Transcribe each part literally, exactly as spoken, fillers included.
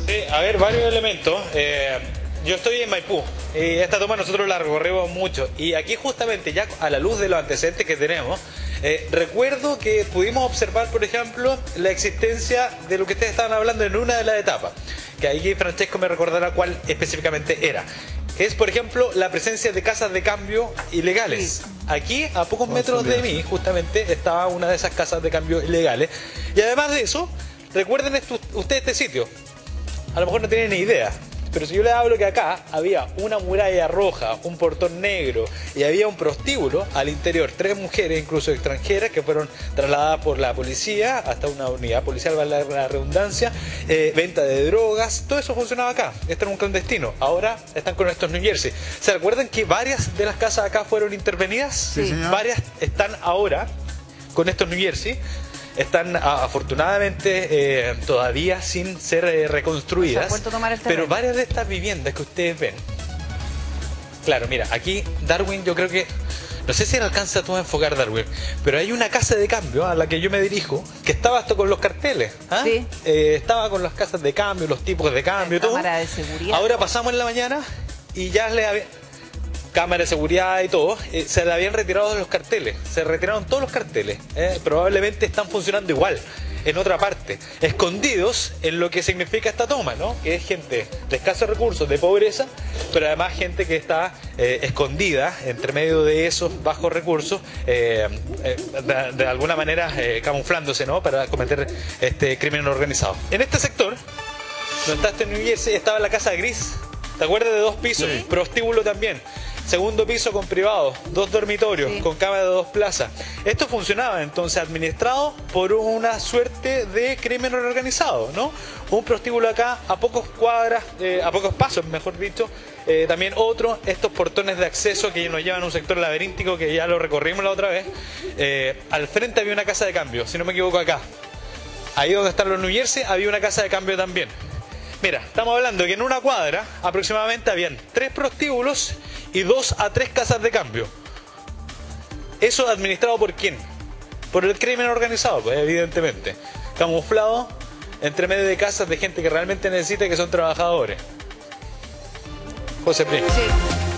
Sí, a ver, varios elementos. Eh, yo estoy en Maipú y esta toma nosotros la recorrimos mucho. Y aquí justamente ya a la luz de los antecedentes que tenemos, eh, recuerdo que pudimos observar, por ejemplo, la existencia de lo que ustedes estaban hablando en una de las etapas. Que ahí Francesco me recordará cuál específicamente era. Es, por ejemplo, la presencia de casas de cambio ilegales. Aquí, a pocos metros de mí, justamente, estaba una de esas casas de cambio ilegales. Y además de eso, recuerden esto, ustedes este sitio. A lo mejor no tienen ni idea, pero si yo les hablo que acá había una muralla roja, un portón negro y había un prostíbulo al interior, tres mujeres incluso extranjeras que fueron trasladadas por la policía hasta una unidad policial, vale la redundancia, eh, venta de drogas, todo eso funcionaba acá. Esto era un clandestino. Ahora están con estos New Jersey. ¿Se recuerdan que varias de las casas acá fueron intervenidas? Sí. Varias están ahora con estos New Jersey. Están a, afortunadamente eh, todavía sin ser eh, reconstruidas, pero varias de estas viviendas que ustedes ven, claro, mira, aquí Darwin, yo creo que, no sé si alcanza tú a enfocar, Darwin, pero hay una casa de cambio a la que yo me dirijo, que estaba hasta con los carteles, ¿ah? Sí. Eh, estaba con las casas de cambio, los tipos de cambio, todo. Cámara de seguridad. Ahora pasamos en la mañana y ya le había... cámara de seguridad y todo, eh, se le habían retirado de los carteles, se retiraron todos los carteles, eh, probablemente están funcionando igual, en otra parte, escondidos en lo que significa esta toma, ¿no? Que es gente de escasos recursos, de pobreza, pero además gente que está eh, escondida entre medio de esos bajos recursos, eh, eh, de, de alguna manera eh, camuflándose, ¿no? Para cometer este crimen organizado. En este sector, donde está este New Jersey, estaba la casa gris, ¿te acuerdas de dos pisos? Sí. Prostíbulo también. Segundo piso con privado, dos dormitorios, sí, con cama de dos plazas. Esto funcionaba entonces administrado por una suerte de crimen organizado, ¿no? Un prostíbulo acá a pocos cuadras, eh, a pocos pasos, mejor dicho. Eh, también otro, estos portones de acceso que nos llevan a un sector laberíntico que ya lo recorrimos la otra vez. Eh, al frente había una casa de cambio, si no me equivoco acá. Ahí donde están los New Jersey había una casa de cambio también. Mira, estamos hablando que en una cuadra aproximadamente habían tres prostíbulos y dos a tres casas de cambio. ¿Eso administrado por quién? Por el crimen organizado, pues, evidentemente. Camuflado entre medio de casas de gente que realmente necesita y que son trabajadores. José Pri. Sí.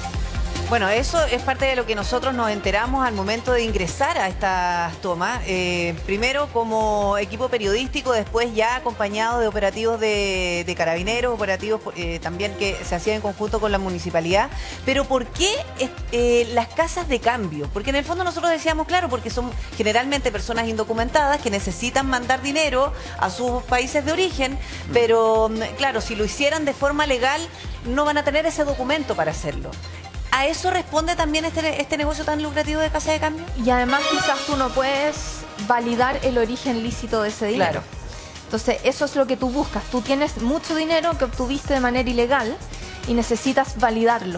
Bueno, eso es parte de lo que nosotros nos enteramos al momento de ingresar a estas tomas. Eh, primero como equipo periodístico, después ya acompañado de operativos de, de carabineros, operativos eh, también que se hacían en conjunto con la municipalidad. Pero ¿por qué eh, las casas de cambio? Porque en el fondo nosotros decíamos, claro, porque son generalmente personas indocumentadas que necesitan mandar dinero a sus países de origen, pero claro, si lo hicieran de forma legal, no van a tener ese documento para hacerlo. ¿A eso responde también este, este negocio tan lucrativo de casa de cambio? Y además quizás tú no puedes validar el origen lícito de ese dinero. Claro. Entonces eso es lo que tú buscas. Tú tienes mucho dinero que obtuviste de manera ilegal y necesitas validarlo.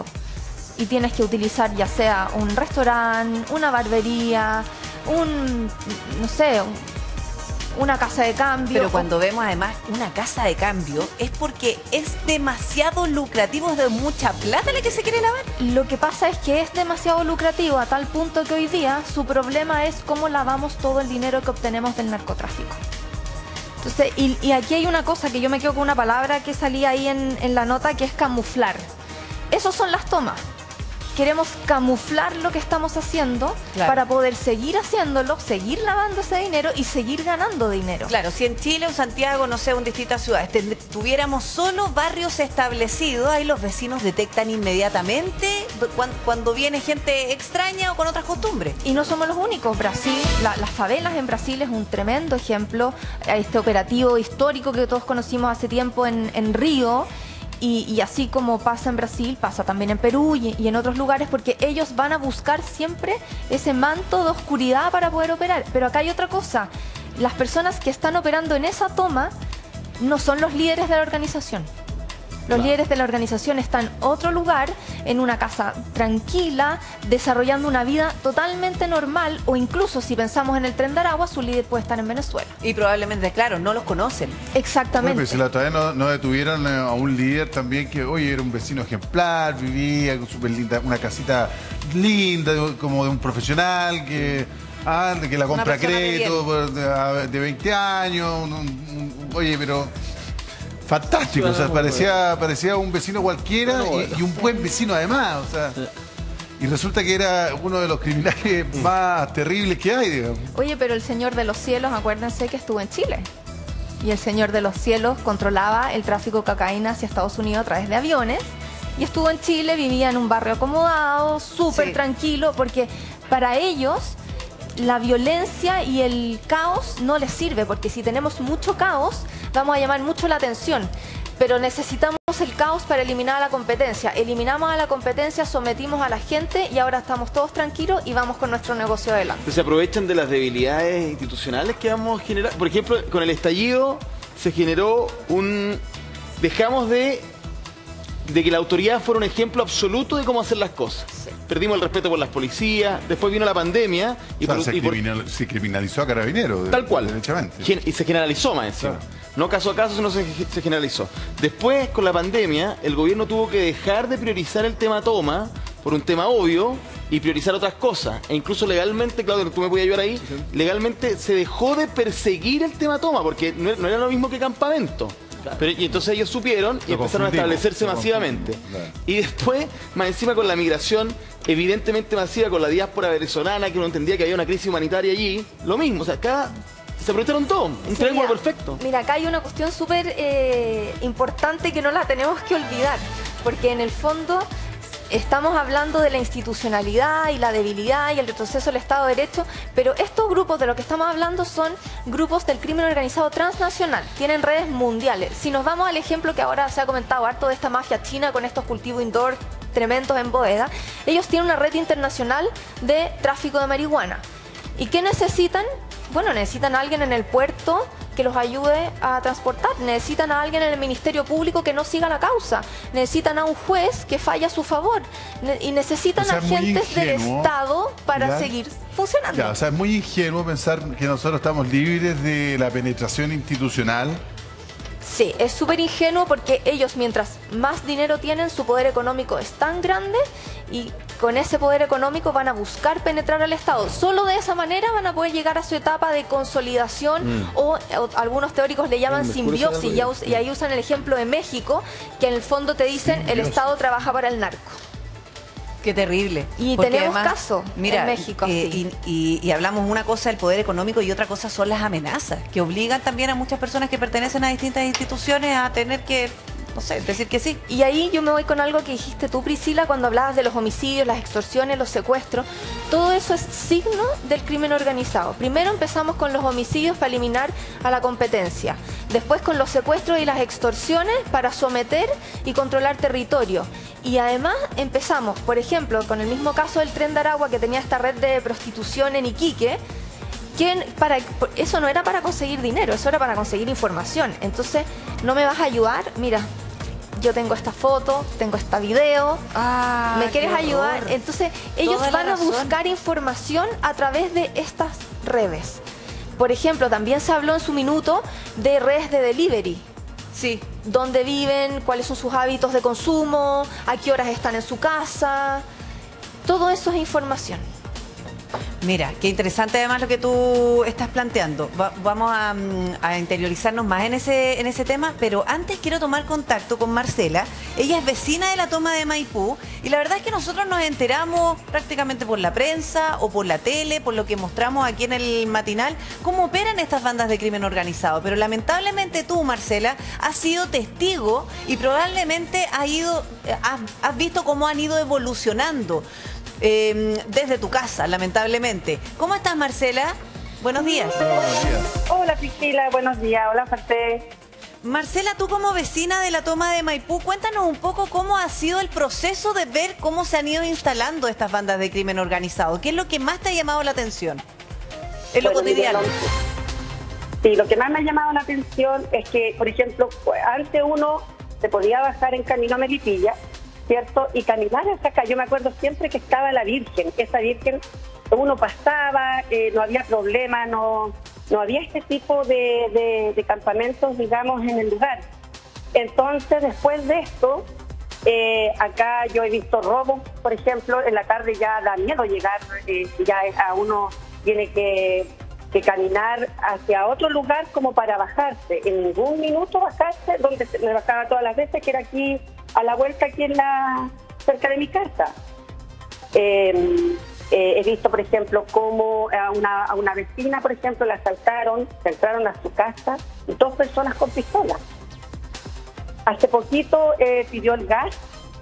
Y tienes que utilizar ya sea un restaurante, una barbería, un, no sé, un, una casa de cambio. Pero cuando vemos además una casa de cambio es porque es demasiado lucrativo, es de mucha plata la que se quiere lavar. Lo que pasa es que es demasiado lucrativo a tal punto que hoy día su problema es cómo lavamos todo el dinero que obtenemos del narcotráfico. Entonces, y, y aquí hay una cosa que yo me quedo con una palabra que salía ahí en, en la nota, que es camuflar. Esas son las tomas. Queremos camuflar lo que estamos haciendo, claro, para poder seguir haciéndolo, seguir lavando ese dinero y seguir ganando dinero. Claro, si en Chile o Santiago, no sé, en distintas ciudades, tuviéramos solo barrios establecidos, ahí los vecinos detectan inmediatamente cuando, cuando viene gente extraña o con otras costumbres. Y no somos los únicos. Brasil, la, las favelas en Brasil es un tremendo ejemplo. Este operativo histórico que todos conocimos hace tiempo en, en Río. Y, y así como pasa en Brasil, pasa también en Perú y, y en otros lugares, porque ellos van a buscar siempre ese manto de oscuridad para poder operar. Pero acá hay otra cosa, las personas que están operando en esa toma no son los líderes de la organización. Los claro. líderes de la organización están en otro lugar, en una casa tranquila, desarrollando una vida totalmente normal, o incluso si pensamos en el Tren de Aragua, su líder puede estar en Venezuela. Y probablemente, claro, no los conocen. Exactamente. Bueno, pero si la otra vez no, no detuvieron a un líder también que, oye, era un vecino ejemplar, vivía con súper linda, una casita linda, como de un profesional que... Ah, que la compra a crédito de, de veinte años, un, un, oye, pero... fantástico, o sea, parecía, parecía un vecino cualquiera y, y un buen vecino además, o sea. Y resulta que era uno de los criminales más terribles que hay, digamos. Oye, pero el Señor de los Cielos, acuérdense que estuvo en Chile. Y el Señor de los Cielos controlaba el tráfico de cocaína hacia Estados Unidos a través de aviones. Y estuvo en Chile, vivía en un barrio acomodado, súper sí. tranquilo, porque para ellos la violencia y el caos no les sirve, porque si tenemos mucho caos, vamos a llamar mucho la atención. Pero necesitamos el caos para eliminar a la competencia. Eliminamos a la competencia, sometimos a la gente y ahora estamos todos tranquilos y vamos con nuestro negocio adelante. Se aprovechan de las debilidades institucionales que vamos a generar. Por ejemplo, con el estallido se generó un... Dejamos de, de que la autoridad fuera un ejemplo absoluto de cómo hacer las cosas. Sí. Perdimos el respeto por las policías, después vino la pandemia y, o sea, por, se, y por, criminal, se criminalizó a Carabineros. Tal cual. Derechamente. Y se generalizó más encima. Claro. No caso a caso, sino se, se generalizó. Después, con la pandemia, el gobierno tuvo que dejar de priorizar el tema toma, por un tema obvio, y priorizar otras cosas. E incluso legalmente, Claudio, tú me puedes ayudar ahí, sí. legalmente se dejó de perseguir el tema toma, porque no, no era lo mismo que campamento. Claro. Pero, y entonces ellos supieron y lo empezaron a establecerse masivamente. Claro. Y después, más encima con la migración evidentemente masiva, con la diáspora venezolana, que uno entendía que había una crisis humanitaria allí, lo mismo, o sea, cada... Se aprovecharon todo, un sí, triángulo perfecto. Mira, acá hay una cuestión súper eh, importante que no la tenemos que olvidar, porque en el fondo estamos hablando de la institucionalidad y la debilidad y el retroceso del Estado de Derecho, pero estos grupos de los que estamos hablando son grupos del crimen organizado transnacional, tienen redes mundiales. Si nos vamos al ejemplo que ahora se ha comentado harto de esta mafia china con estos cultivos indoor tremendos en bodega, ellos tienen una red internacional de tráfico de marihuana. ¿Y qué necesitan? Bueno, necesitan a alguien en el puerto que los ayude a transportar, necesitan a alguien en el Ministerio Público que no siga la causa, necesitan a un juez que falle a su favor y necesitan o sea, agentes del Estado para ¿ya? seguir funcionando. Ya, o sea, es muy ingenuo pensar que nosotros estamos libres de la penetración institucional. Sí, es súper ingenuo porque ellos mientras más dinero tienen, su poder económico es tan grande y con ese poder económico van a buscar penetrar al Estado. Solo de esa manera van a poder llegar a su etapa de consolidación mm. o, o algunos teóricos le llaman simbiosis y, us, y ahí usan el ejemplo de México, que en el fondo te dicen simbiosis. El Estado trabaja para el narco. Qué terrible. Y porque tenemos además, caso mira, en México. Eh, y, y, y hablamos una cosa del poder económico y otra cosa son las amenazas, que obligan también a muchas personas que pertenecen a distintas instituciones a tener que, no sé, decir que sí. Y ahí yo me voy con algo que dijiste tú, Priscila, cuando hablabas de los homicidios, las extorsiones, los secuestros. Todo eso es signo del crimen organizado. Primero empezamos con los homicidios para eliminar a la competencia. Después con los secuestros y las extorsiones para someter y controlar territorio. Y además empezamos, por ejemplo, con el mismo caso del Tren de Aragua, que tenía esta red de prostitución en Iquique, que para, eso no era para conseguir dinero, eso era para conseguir información. Entonces, ¿no me vas a ayudar? Mira, yo tengo esta foto, tengo esta video, ah, ¿me quieres ayudar? Entonces, ellos Toda van a buscar información a través de estas redes. Por ejemplo, también se habló en su minuto de redes de delivery. Sí. Dónde viven, cuáles son sus hábitos de consumo, a qué horas están en su casa. Todo eso es información. Mira, qué interesante además lo que tú estás planteando. Va, vamos a, a interiorizarnos más en ese, en ese tema, pero antes quiero tomar contacto con Marcela. Ella es vecina de la Toma de Maipú y la verdad es que nosotros nos enteramos prácticamente por la prensa o por la tele, por lo que mostramos aquí en el matinal, cómo operan estas bandas de crimen organizado. Pero lamentablemente tú, Marcela, has sido testigo y probablemente has, ido, has, has visto cómo han ido evolucionando. Eh, desde tu casa, lamentablemente. ¿Cómo estás, Marcela? Buenos días. Buenos días. Hola, Priscila, buenos días. Hola, José. Marcela, tú como vecina de la Toma de Maipú, cuéntanos un poco cómo ha sido el proceso de ver cómo se han ido instalando estas bandas de crimen organizado. ¿Qué es lo que más te ha llamado la atención en lo bueno, cotidiano? Sí, lo que más me ha llamado la atención es que, por ejemplo, antes uno se podía bajar en camino a Melipilla, ¿cierto? Y caminar hasta acá. Yo me acuerdo siempre que estaba la Virgen. Esa Virgen, uno pasaba, eh, no había problema, no, no había este tipo de, de, de campamentos, digamos, en el lugar. Entonces, después de esto, eh, acá yo he visto robos, por ejemplo, en la tarde ya da miedo llegar, eh, ya a uno tiene que que caminar hacia otro lugar como para bajarse. En ningún minuto bajarse, donde me bajaba todas las veces, que era aquí, a la vuelta, aquí en la cerca de mi casa. Eh, eh, he visto, por ejemplo, cómo a una, a una vecina, por ejemplo, la asaltaron, se entraron a su casa, dos personas con pistolas. Hace poquito eh, pidió el gas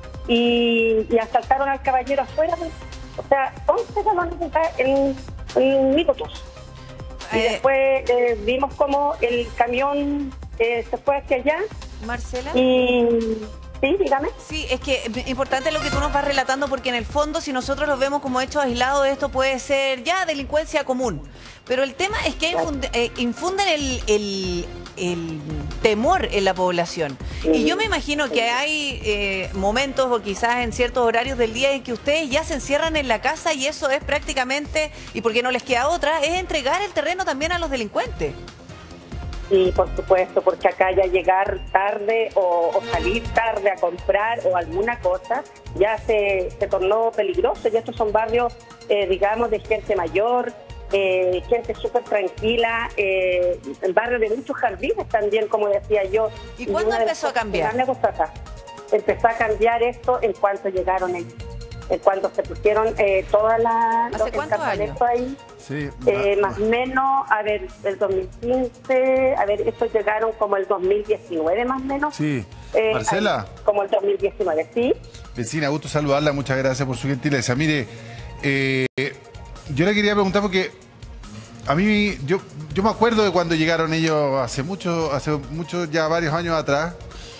y, y asaltaron al caballero afuera. O sea, once galones de gas en, en minutos. Y Eh, después eh, vimos cómo el camión eh, se fue hacia allá. Marcela. Y sí, dígame. Sí, es que es importante lo que tú nos vas relatando, porque en el fondo, si nosotros lo vemos como hechos aislados, esto puede ser ya delincuencia común. Pero el tema es que infunde- eh, infunden el, el, el temor en la población. Y yo me imagino que hay eh, momentos o quizás en ciertos horarios del día en que ustedes ya se encierran en la casa y eso es prácticamente, y porque no les queda otra, es entregar el terreno también a los delincuentes. Sí, por supuesto, porque acá ya llegar tarde o, o salir tarde a comprar o alguna cosa ya se, se tornó peligroso. Y estos son barrios, eh, digamos, de gente mayor, eh, gente súper tranquila, eh, barrios de muchos jardines también, como decía yo. ¿Y cuándo una de empezó las a cambiar? cosas que más me gusta acá, empezó a cambiar esto en cuanto llegaron ellos, en cuanto se pusieron eh, todas las ¿Hace cuántos años? ahí. Sí, Eh, ma- más o menos, a ver, el dos mil quince, a ver, estos llegaron como el dos mil diecinueve más o menos. Sí. Eh, Marcela. ahí, como el dos mil diecinueve, sí. Vecina, gusto saludarla, muchas gracias por su gentileza. Mire, eh, yo le quería preguntar porque a mí, yo, yo me acuerdo de cuando llegaron ellos hace mucho, hace mucho, ya varios años atrás,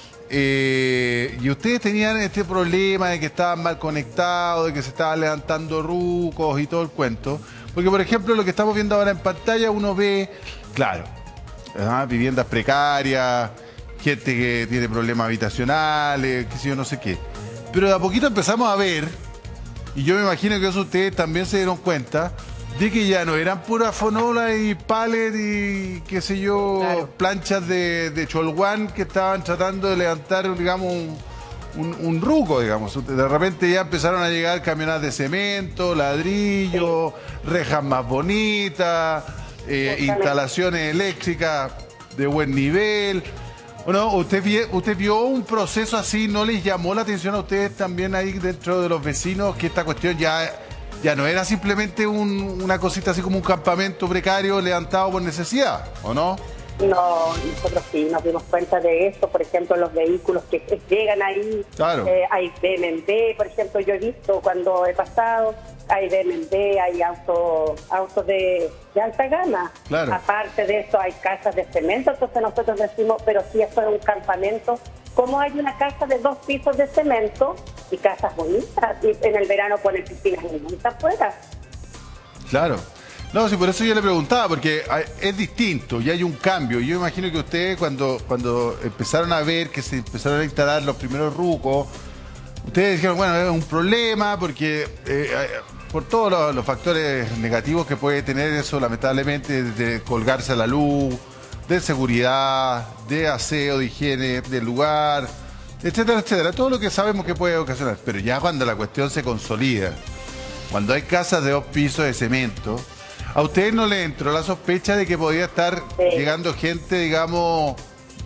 eh, y ustedes tenían este problema de que estaban mal conectados, de que se estaban levantando rucos y todo el cuento. Porque, por ejemplo, lo que estamos viendo ahora en pantalla, uno ve, claro, ¿ah? viviendas precarias, gente que tiene problemas habitacionales, qué sé yo, no sé qué. Pero de a poquito empezamos a ver, y yo me imagino que eso ustedes también se dieron cuenta, de que ya no eran puras fonolas y palets y qué sé yo, Claro. planchas de, de cholguán que estaban tratando de levantar, digamos, un, un, un ruco, digamos. De repente ya empezaron a llegar camionetas de cemento, ladrillo, rejas más bonitas, eh, instalaciones eléctricas de buen nivel. Bueno, usted, vie- usted vio un proceso así, ¿no les llamó la atención a ustedes también ahí dentro de los vecinos que esta cuestión ya, ya no era simplemente un- una cosita así como un campamento precario levantado por necesidad, ¿o no? No, nosotros sí nos dimos cuenta de esto. Por ejemplo, los vehículos que que llegan ahí, Claro. eh, hay B M W, por ejemplo, yo he visto cuando he pasado, hay B M W, hay autos autos de, de alta gama. Claro. Aparte de eso, hay casas de cemento. Entonces nosotros decimos, pero si esto es un campamento, ¿cómo hay una casa de dos pisos de cemento y casas bonitas? Y en el verano ponen piscinas bonitas afuera. Claro. No, sí, por eso yo le preguntaba, porque hay- es distinto y hay un cambio. Yo imagino que ustedes cuando, cuando empezaron a ver que se empezaron a instalar los primeros rucos, ustedes dijeron, bueno, es un problema porque eh, eh, por todos los, los factores negativos que puede tener eso, lamentablemente, de colgarse a la luz, de seguridad, de aseo, de higiene del lugar, etcétera, etcétera. Todo lo que sabemos que puede ocasionar. Pero ya cuando la cuestión se consolida, cuando hay casas de dos pisos de cemento, ¿a ustedes no le entró la sospecha de que podía estar Sí. llegando gente, digamos,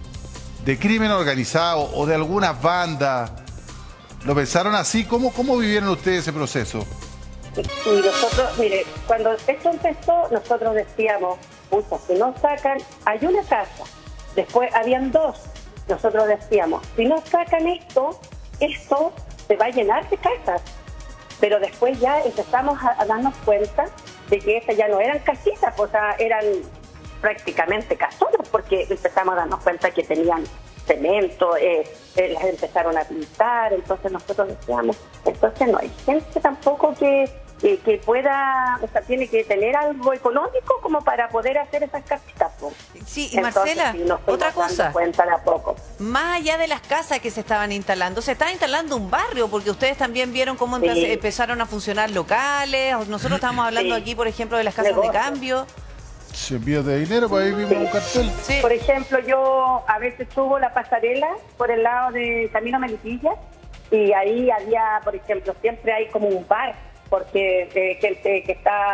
de crimen organizado o de algunas bandas? ¿Lo pensaron así? ¿Cómo, cómo vivieron ustedes ese proceso? Y nosotros, mire, cuando esto empezó, nosotros decíamos, pucha, si no sacan, hay una casa, después habían dos, nosotros decíamos, si no sacan esto, esto se va a llenar de casas. Pero después ya empezamos a, a darnos cuenta de que estas ya no eran casitas, o sea, eran prácticamente casonas, porque empezamos a darnos cuenta que tenían cemento, eh, eh, las empezaron a pintar. Entonces nosotros decíamos, entonces no hay gente tampoco que, que, que pueda, o sea, tiene que tener algo económico como para poder hacer esas casitas, po. Sí, y Entonces, Marcela, sí, nos fuimos otra dando cosa. cuenta de a poco. Más allá de las casas que se estaban instalando, se estaba instalando un barrio, porque ustedes también vieron cómo Sí. empe- empezaron a funcionar locales. Nosotros estamos hablando Sí. aquí, por ejemplo, de las casas Negocio. de cambio. Se envíos de dinero, pues ahí vimos un cartel. Sí. Por ejemplo, yo a veces subo la pasarela por el lado de Camino Melipilla y ahí había, por ejemplo, siempre hay como un bar, porque eh, gente que está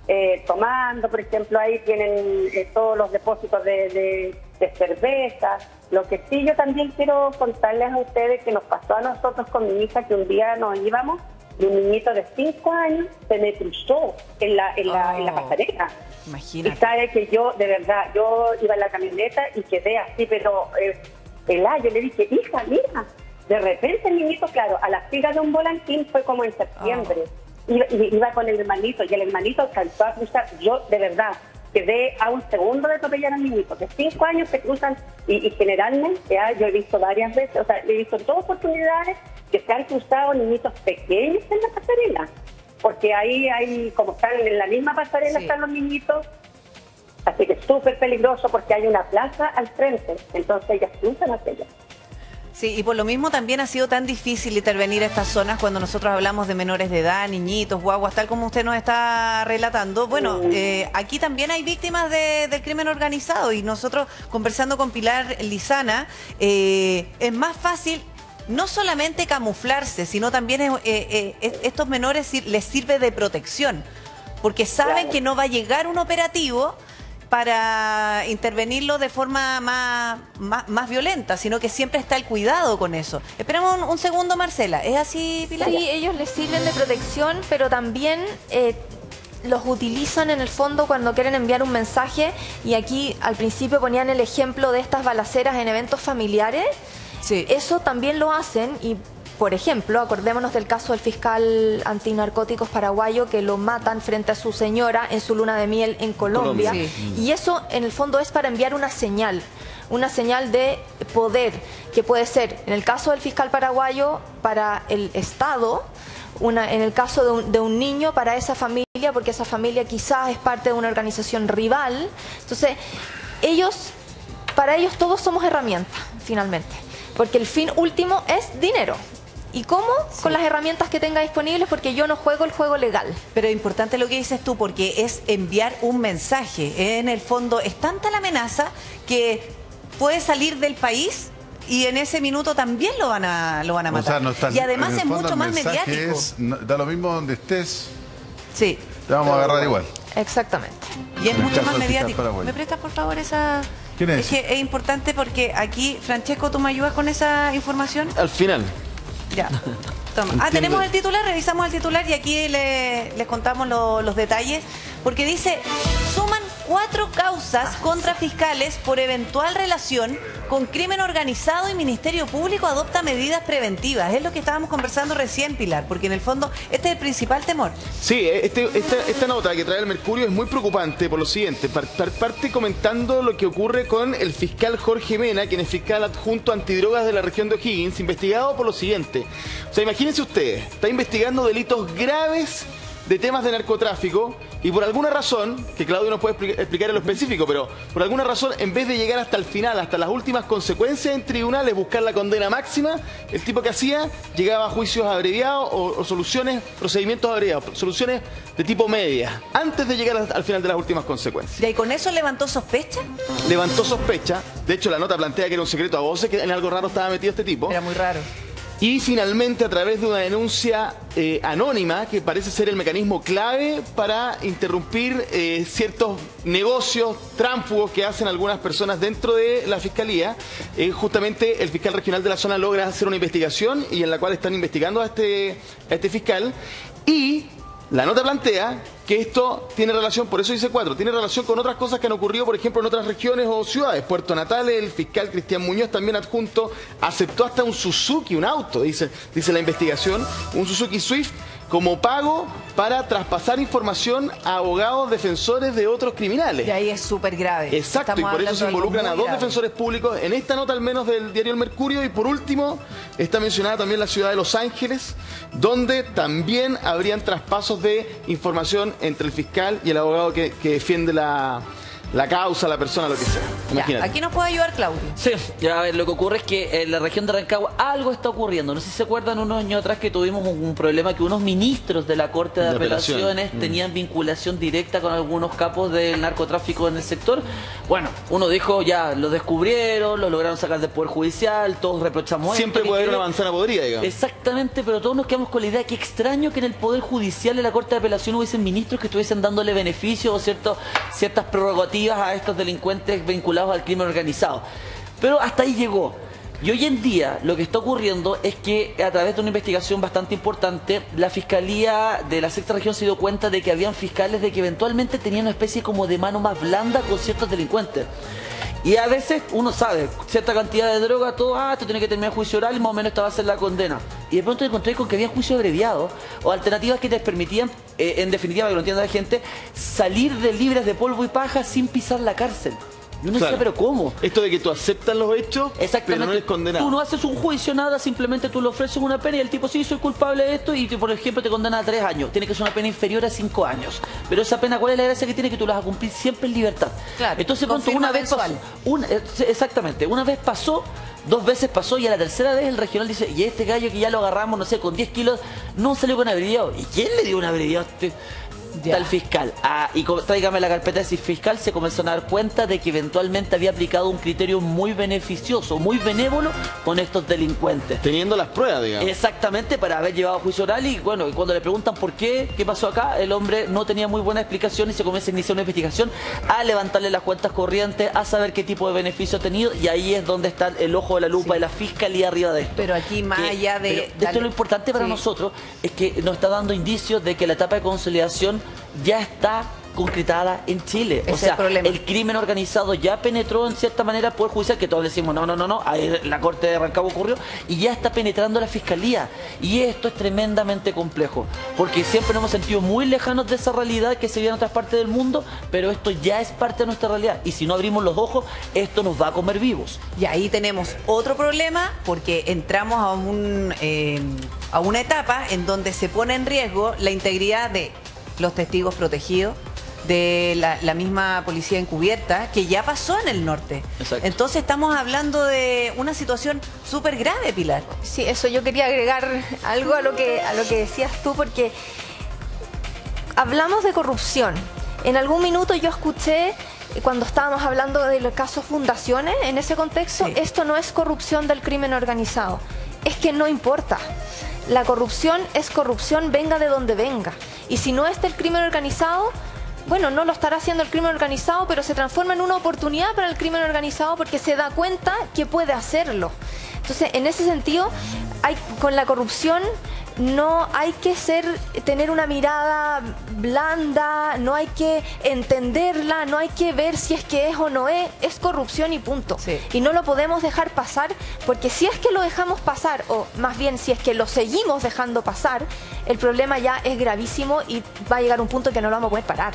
eh, tomando, por ejemplo, ahí tienen eh, todos los depósitos de, de, de cerveza. Lo que sí yo también quiero contarles a ustedes que nos pasó a nosotros con mi hija, que un día nos íbamos y un niñito de cinco años se me cruzó en la, en la, oh, en la pasarela. Imagínate. Y sabe que yo, de verdad, yo iba en la camioneta y quedé así, pero eh, helada. Yo le dije, hija, mira. De repente el niñito, claro, a la figa de un volantín fue como en septiembre. Oh. Iba, iba con el hermanito y el hermanito alcanzó a cruzar. Yo, de verdad, quedé a un segundo de atropellar al niñito. De cinco años se cruzan y, y generalmente, ya, yo he visto varias veces, o sea, he visto en todas oportunidades que se han cruzado niñitos pequeños en la pasarela. Porque ahí hay, como están en la misma pasarela, sí, están los niñitos. Así que es súper peligroso porque hay una plaza al frente. Entonces ellas cruzan hacia allá. Sí, y por lo mismo también ha sido tan difícil intervenir a estas zonas cuando nosotros hablamos de menores de edad, niñitos, guaguas, tal como usted nos está relatando. Bueno, eh, aquí también hay víctimas de, del crimen organizado y nosotros conversando con Pilar Lizana, eh, es más fácil no solamente camuflarse, sino también eh, eh, estos menores les sirve de protección, porque saben, claro, que no va a llegar un operativo para intervenirlo de forma más, más, más violenta, sino que siempre está el cuidado con eso. Esperamos un, un segundo, Marcela. ¿Es así, Pilar? Sí, ellos les sirven de protección, pero también eh, los utilizan en el fondo cuando quieren enviar un mensaje. Y aquí al principio ponían el ejemplo de estas balaceras en eventos familiares. Sí. Eso también lo hacen y... Por ejemplo, acordémonos del caso del fiscal antinarcóticos paraguayo que lo matan frente a su señora en su luna de miel en Colombia. Colombia. Sí. Y eso en el fondo es para enviar una señal, una señal de poder, que puede ser, en el caso del fiscal paraguayo, para el Estado, una, en el caso de un, de un niño, para esa familia, porque esa familia quizás es parte de una organización rival. Entonces, ellos, para ellos todos somos herramientas, finalmente, porque el fin último es dinero. ¿Y cómo? Sí. Con las herramientas que tenga disponibles, porque yo no juego el juego legal. Pero es importante lo que dices tú, porque es enviar un mensaje. En el fondo es tanta la amenaza que puede salir del país y en ese minuto también lo van a, lo van a matar. O sea, no está, y además es mucho más mediático. Es, no, da lo mismo donde estés. Sí. Te vamos a agarrar igual. Exactamente. Y es mucho más mediático. ¿Me prestas, por favor, esa...? ¿Quién es? Es que es importante porque aquí, Francesco, ¿tú me ayudas con esa información? Al final. Ya, toma. Ah, tenemos el titular, revisamos el titular y aquí le, les contamos lo, los detalles, porque dice, suman cuatro causas contra fiscales por eventual relación con crimen organizado y Ministerio Público adopta medidas preventivas. Es lo que estábamos conversando recién, Pilar, porque en el fondo este es el principal temor. Sí, este, esta, esta nota que trae el Mercurio es muy preocupante por lo siguiente. Parte comentando lo que ocurre con el fiscal Jorge Mena, quien es fiscal adjunto antidrogas de la región de O'Higgins, investigado por lo siguiente. O sea, imagínense ustedes, está investigando delitos graves de temas de narcotráfico y por alguna razón, que Claudio nos puede explicar en lo específico, pero por alguna razón, en vez de llegar hasta el final, hasta las últimas consecuencias en tribunales, buscar la condena máxima, el tipo que hacía llegaba a juicios abreviados o, o soluciones, procedimientos abreviados, soluciones de tipo media, antes de llegar al final de las últimas consecuencias. ¿Y con eso levantó sospecha? Levantó sospecha. De hecho, la nota plantea que era un secreto a voces, que en algo raro estaba metido este tipo. Era muy raro. Y finalmente, a través de una denuncia eh, anónima, que parece ser el mecanismo clave para interrumpir eh, ciertos negocios tránsfugos que hacen algunas personas dentro de la Fiscalía, eh, justamente el fiscal regional de la zona logra hacer una investigación y en la cual están investigando a este, a este fiscal. Y la nota plantea que esto tiene relación, por eso dice cuatro, tiene relación con otras cosas que han ocurrido, por ejemplo, en otras regiones o ciudades. Puerto Natales, el fiscal Cristian Muñoz, también adjunto, aceptó hasta un Suzuki, un auto, dice, dice la investigación, un Suzuki Swift, como pago para traspasar información a abogados defensores de otros criminales. Y ahí es súper grave. Exacto, Estamos y por eso se involucran a dos grave. defensores públicos, en esta nota al menos del diario El Mercurio. Y por último, está mencionada también la ciudad de Los Ángeles, donde también habrían traspasos de información entre el fiscal y el abogado que, que defiende la, la causa, la persona, lo que sea. Ya, Imagínate. aquí nos puede ayudar Claudio. Sí, ya a ver, lo que ocurre es que en la región de Rancagua algo está ocurriendo. No sé si se acuerdan unos años atrás que tuvimos un, un problema que unos ministros de la Corte de, De Apelaciones, apelaciones. Mm. tenían vinculación directa con algunos capos del narcotráfico en el sector. Bueno, uno dijo ya, lo descubrieron, lo lograron sacar del Poder Judicial, todos reprochamos Siempre esto, puede haber que- una manzana podrida, digamos. Exactamente, pero todos nos quedamos con la idea que extraño que en el Poder Judicial y la Corte de Apelación hubiesen ministros que estuviesen dándole beneficios o cierto, ciertas prerrogativas a estos delincuentes vinculados al crimen organizado. Pero hasta ahí llegó. Y hoy en día lo que está ocurriendo es que a través de una investigación bastante importante, la Fiscalía de la Sexta Región se dio cuenta de que habían fiscales de que eventualmente tenían una especie como de mano más blanda con ciertos delincuentes. Y a veces uno sabe, cierta cantidad de droga, todo, ah, esto tiene que terminar juicio oral y más o menos esta va a ser la condena. Y de pronto te encontré con que había juicio abreviado o alternativas que te permitían, eh, en definitiva, que lo entienda la gente, salir de libres de polvo y paja sin pisar la cárcel. Y uno Claro. decía, pero ¿cómo? Esto de que tú aceptas los hechos, Exactamente. pero no eres condenado. Tú no haces un juicio, nada, simplemente tú le ofreces una pena y el tipo, sí, soy culpable de esto y, te- por ejemplo, te condena a tres años. Tiene que ser una pena inferior a cinco años. Pero esa pena, ¿cuál es la gracia que tiene? Que tú la vas a cumplir siempre en libertad. Claro, Entonces, con pronto, firma una vez pasó, mensual. una- eh, exactamente, una vez pasó, dos veces pasó y a la tercera vez el regional dice, y este gallo que ya lo agarramos, no sé, con diez kilos, no salió con abreviado. ¿Y quién le dio un abreviado a este? Ya. Tal fiscal. Ah, y co- tráigame la carpeta de ese fiscal, se comenzó a dar cuenta de que eventualmente había aplicado un criterio muy beneficioso, muy benévolo con estos delincuentes. Teniendo las pruebas, digamos. Exactamente, para haber llevado a juicio oral y bueno, y cuando le preguntan por qué, qué pasó acá, el hombre no tenía muy buena explicación y se comienza a iniciar una investigación a levantarle las cuentas corrientes, a saber qué tipo de beneficio ha tenido y ahí es donde está el ojo de la lupa Sí. de la fiscalía arriba de esto. Pero aquí más Que- allá de... pero de esto darle- lo importante para Sí. nosotros es que nos está dando indicios de que la etapa de conciliación ya está concretada en Chile. Ese o es sea, el problema. el crimen organizado ya penetró en cierta manera el Poder Judicial, que todos decimos, no, no, no, no, ahí la Corte de Rancagua ocurrió, y ya está penetrando la Fiscalía. Y esto es tremendamente complejo, porque siempre nos hemos sentido muy lejanos de esa realidad que se vive en otras partes del mundo, pero esto ya es parte de nuestra realidad. Y si no abrimos los ojos, esto nos va a comer vivos. Y ahí tenemos otro problema porque entramos a, un, eh, a una etapa en donde se pone en riesgo la integridad de los testigos protegidos, de la, la misma policía encubierta, que ya pasó en el norte. Exacto. Entonces estamos hablando de una situación súper grave, Pilar. Sí, eso yo quería agregar algo a lo que a lo que decías tú, porque hablamos de corrupción. En algún minuto yo escuché, eh, cuando estábamos hablando del caso Fundaciones, en ese contexto, Sí. esto no es corrupción del crimen organizado. Es que no importa. La corrupción es corrupción, venga de donde venga. Y si no es del crimen organizado, bueno, no lo estará haciendo el crimen organizado, pero se transforma en una oportunidad para el crimen organizado porque se da cuenta que puede hacerlo. Entonces, en ese sentido, hay, con la corrupción no hay que ser, tener una mirada blanda, no hay que entenderla, no hay que ver si es que es o no es, es corrupción y punto. Sí. Y no lo podemos dejar pasar, porque si es que lo dejamos pasar, o más bien si es que lo seguimos dejando pasar, el problema ya es gravísimo y va a llegar un punto en que no lo vamos a poder parar.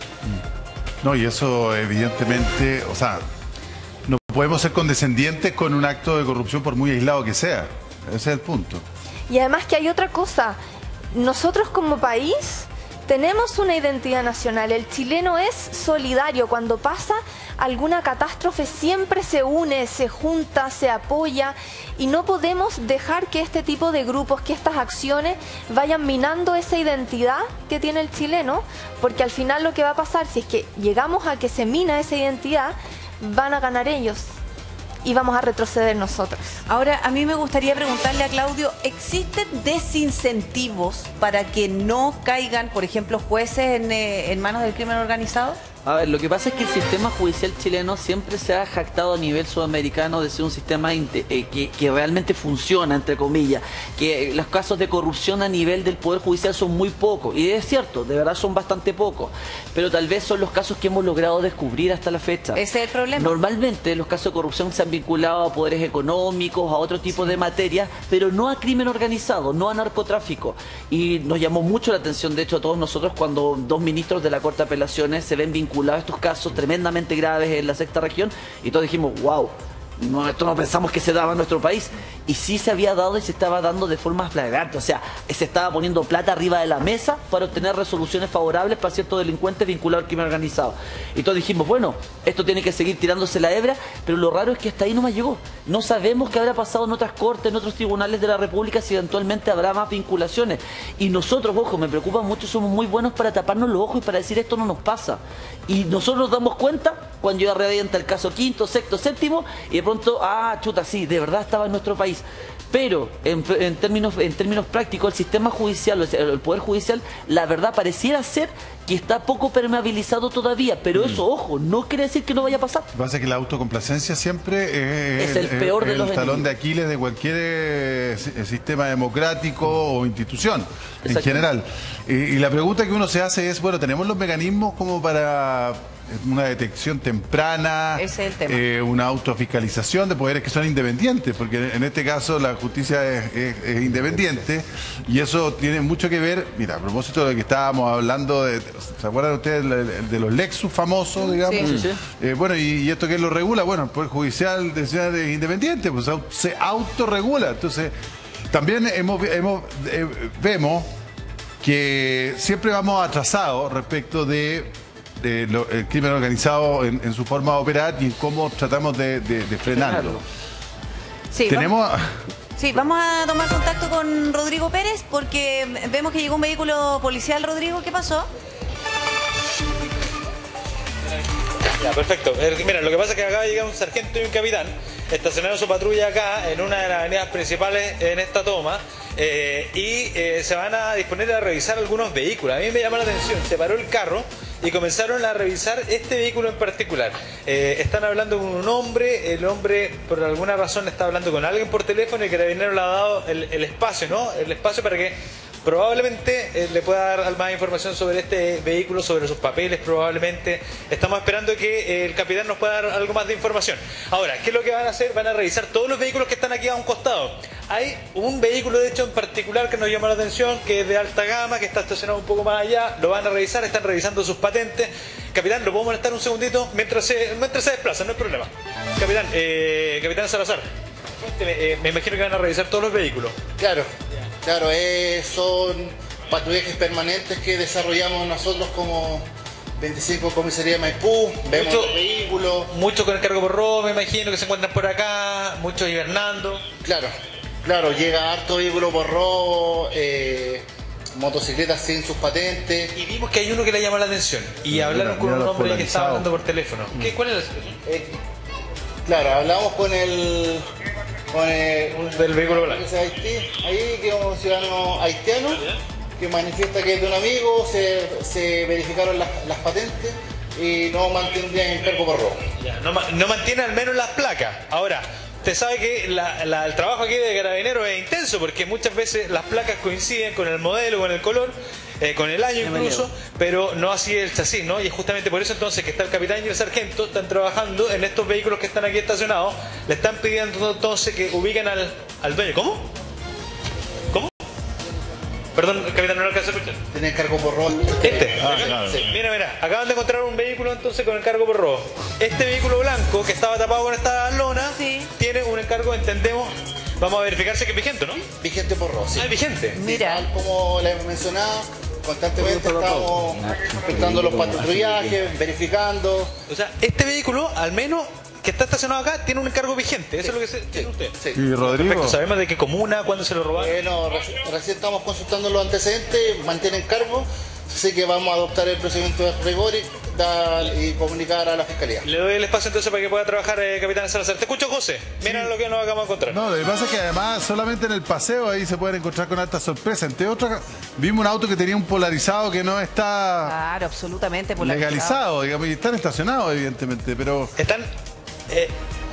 No, y eso evidentemente, o sea, no podemos ser condescendientes con un acto de corrupción por muy aislado que sea. Ese es el punto. Y además que hay otra cosa, nosotros como país tenemos una identidad nacional, el chileno es solidario, cuando pasa alguna catástrofe siempre se une, se junta, se apoya y no podemos dejar que este tipo de grupos, que estas acciones vayan minando esa identidad que tiene el chileno, porque al final lo que va a pasar, si es que llegamos a que se mina esa identidad, van a ganar ellos y vamos a retroceder nosotros. Ahora, a mí me gustaría preguntarle a Claudio, ¿existen desincentivos para que no caigan, por ejemplo, jueces en, eh, en manos del crimen organizado? A ver, lo que pasa es que el sistema judicial chileno siempre se ha jactado a nivel sudamericano de ser un sistema inte- eh, que, que realmente funciona, entre comillas, que eh, los casos de corrupción a nivel del Poder Judicial son muy pocos, y es cierto, de verdad son bastante pocos, pero tal vez son los casos que hemos logrado descubrir hasta la fecha. Ese es el problema. Normalmente los casos de corrupción se han vinculado a poderes económicos, a otro tipo de materias, pero no a crimen organizado, no a narcotráfico. Y nos llamó mucho la atención, de hecho, a todos nosotros cuando dos ministros de la Corte de Apelaciones se ven vinculados a estos casos tremendamente graves en la Sexta Región y todos dijimos, wow, no, esto no pensamos que se daba en nuestro país. Y sí se había dado y se estaba dando de forma flagrante. O sea, se estaba poniendo plata arriba de la mesa para obtener resoluciones favorables para ciertos delincuentes vinculados al crimen organizado. Y todos dijimos, bueno, esto tiene que seguir tirándose la hebra, pero lo raro es que hasta ahí no más llegó. No sabemos qué habrá pasado en otras cortes, en otros tribunales de la República, si eventualmente habrá más vinculaciones. Y nosotros, ojo, me preocupa mucho, somos muy buenos para taparnos los ojos y para decir esto no nos pasa. Y nosotros nos damos cuenta cuando ya revienta el caso quinto, sexto, séptimo, y de pronto, ah, chuta, sí, de verdad estaba en nuestro país. Pero en, en, términos, en términos prácticos, el sistema judicial, el Poder Judicial, la verdad pareciera ser que está poco permeabilizado todavía. Pero eso, ojo, no quiere decir que no vaya a pasar. Lo que pasa es que la autocomplacencia siempre es, es el peor de el los talón enemigos. de Aquiles de cualquier eh, sistema democrático o institución en general. Y, y la pregunta que uno se hace es, bueno, ¿tenemos los mecanismos como para una detección temprana, Ese es el tema. Eh, una autofiscalización de poderes que son independientes? Porque en este caso la justicia es, es, es independiente y eso tiene mucho que ver. Mira, a propósito de lo que estábamos hablando, de, ¿se acuerdan ustedes de, de los Lexus famosos, digamos? Sí. Sí, sí. Eh, bueno, ¿y, ¿y esto qué lo regula? Bueno, el Poder Judicial de Ciudad es independiente, pues au- se autorregula. Entonces, también hemos, hemos eh, vemos que siempre vamos atrasados respecto de de lo- el crimen organizado en, en su forma de operar y en cómo tratamos de, de- de frenarlo. Sí, Tenemos... vamos, sí, vamos a tomar contacto con Rodrigo Pérez porque vemos que llegó un vehículo policial. Rodrigo, ¿qué pasó? Ya, perfecto. Eh, Mira, lo que pasa es que acaba de llegar un sargento y un capitán, estacionaron su patrulla acá en una de las avenidas principales en esta toma, eh, y eh, se van a disponer a revisar algunos vehículos. A mí me llama la atención, se paró el carro y comenzaron a revisar este vehículo en particular. Eh, están hablando con un hombre, el hombre por alguna razón está hablando con alguien por teléfono y el carabinero le ha dado el, el espacio, ¿no? El espacio para que probablemente eh, le pueda dar más información sobre este vehículo, sobre sus papeles, probablemente. Estamos esperando que eh, el capitán nos pueda dar algo más de información. Ahora, ¿qué es lo que van a hacer? Van a revisar todos los vehículos que están aquí a un costado. Hay un vehículo, de hecho, en particular que nos llama la atención, que es de alta gama, que está estacionado un poco más allá. Lo van a revisar, están revisando sus patentes. Capitán, ¿lo puedo molestar un segundito? Mientras se, mientras se desplaza, no hay problema. Capitán, eh, Capitán Salazar, cuénteme, eh, me imagino que van a revisar todos los vehículos. Claro, claro, eh, son patrullajes permanentes que desarrollamos nosotros como veinticinco Comisaría de Maipú, vemos Mucho- los vehículos, Muchos con el cargo por robo, me imagino, que se encuentran por acá, muchos hibernando. claro, claro, llega harto vehículo por robo, eh, motocicletas sin sus patentes. Y vimos que hay uno que le llamó la atención. Y Mira, hablaron con mira un los hombre que estaba polarizados. hablando por teléfono. ¿Qué, ¿Cuál es la situación? Eh, claro, hablamos con el, con el un- Del vehículo blanco. que es Haití, ahí que es un ciudadano haitiano que manifiesta que es de un amigo, se, se verificaron las, las patentes y no mantendrían el cargo por robo. Ya, no, ma- no mantiene al menos las placas. Ahora, usted sabe que la- la- el trabajo aquí de Carabineros es intenso porque muchas veces las placas coinciden con el modelo, con el color, eh, con el año incluso, pero no así el chasis, ¿no? Y es justamente por eso entonces que está el capitán y el sargento, están trabajando en estos vehículos que están aquí estacionados, le están pidiendo entonces que ubiquen al, al dueño. ¿Cómo? ¿Cómo? Perdón, capitán, no lo alcancé a escuchar. Tiene cargo por robo. Este. Ah, claro. Sí. Mira, mira, acaban de encontrar un vehículo entonces con encargo por robo. Este vehículo blanco que estaba tapado con esta lona Sí. tiene un encargo, entendemos, vamos a verificarse que es vigente, ¿no? Vigente por robo, sí. Ah, es vigente. Mira. Tal como le hemos mencionado, constantemente estamos efectuando los patrullajes, verificando. O sea, este vehículo, al menos que está estacionado acá, tiene un encargo vigente. Eso es lo que se, tiene usted. Sí. Y Rodrigo, Perfecto, sabemos de qué comuna, cuándo se lo robaron. Bueno, reci- recién estamos consultando los antecedentes, mantienen cargo, así que vamos a adoptar el procedimiento de rigor y, dar- y comunicar a la Fiscalía. Le doy el espacio entonces para que pueda trabajar, eh, capitán Salazar. Te escucho, José. Mira lo que nos acabamos de encontrar. no, lo que pasa es que además solamente en el paseo ahí se pueden encontrar con alta sorpresa. Entre otras, vimos un auto que tenía un polarizado que no está Claro, absolutamente polarizado. legalizado, digamos, y están estacionados evidentemente, pero... Están. Eh,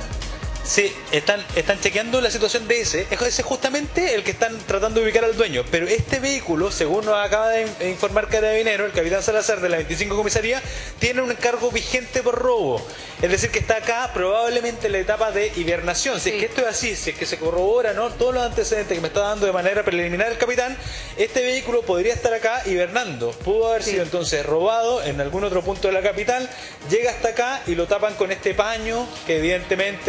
sí, están, están chequeando la situación de ese. Ese es justamente el que están tratando de ubicar al dueño. Pero este vehículo, según nos acaba de in- informar Carabinero, el capitán Salazar de la veinticinco Comisaría, tiene un encargo vigente por robo. Es decir, que está acá probablemente en la etapa de hibernación. Si Sí. es que esto es así, si es que se corrobora, ¿no?, todos los antecedentes que me está dando de manera preliminar el capitán, este vehículo podría estar acá hibernando. Pudo haber Sí. sido entonces robado en algún otro punto de la capital, llega hasta acá y lo tapan con este paño que evidentemente no fue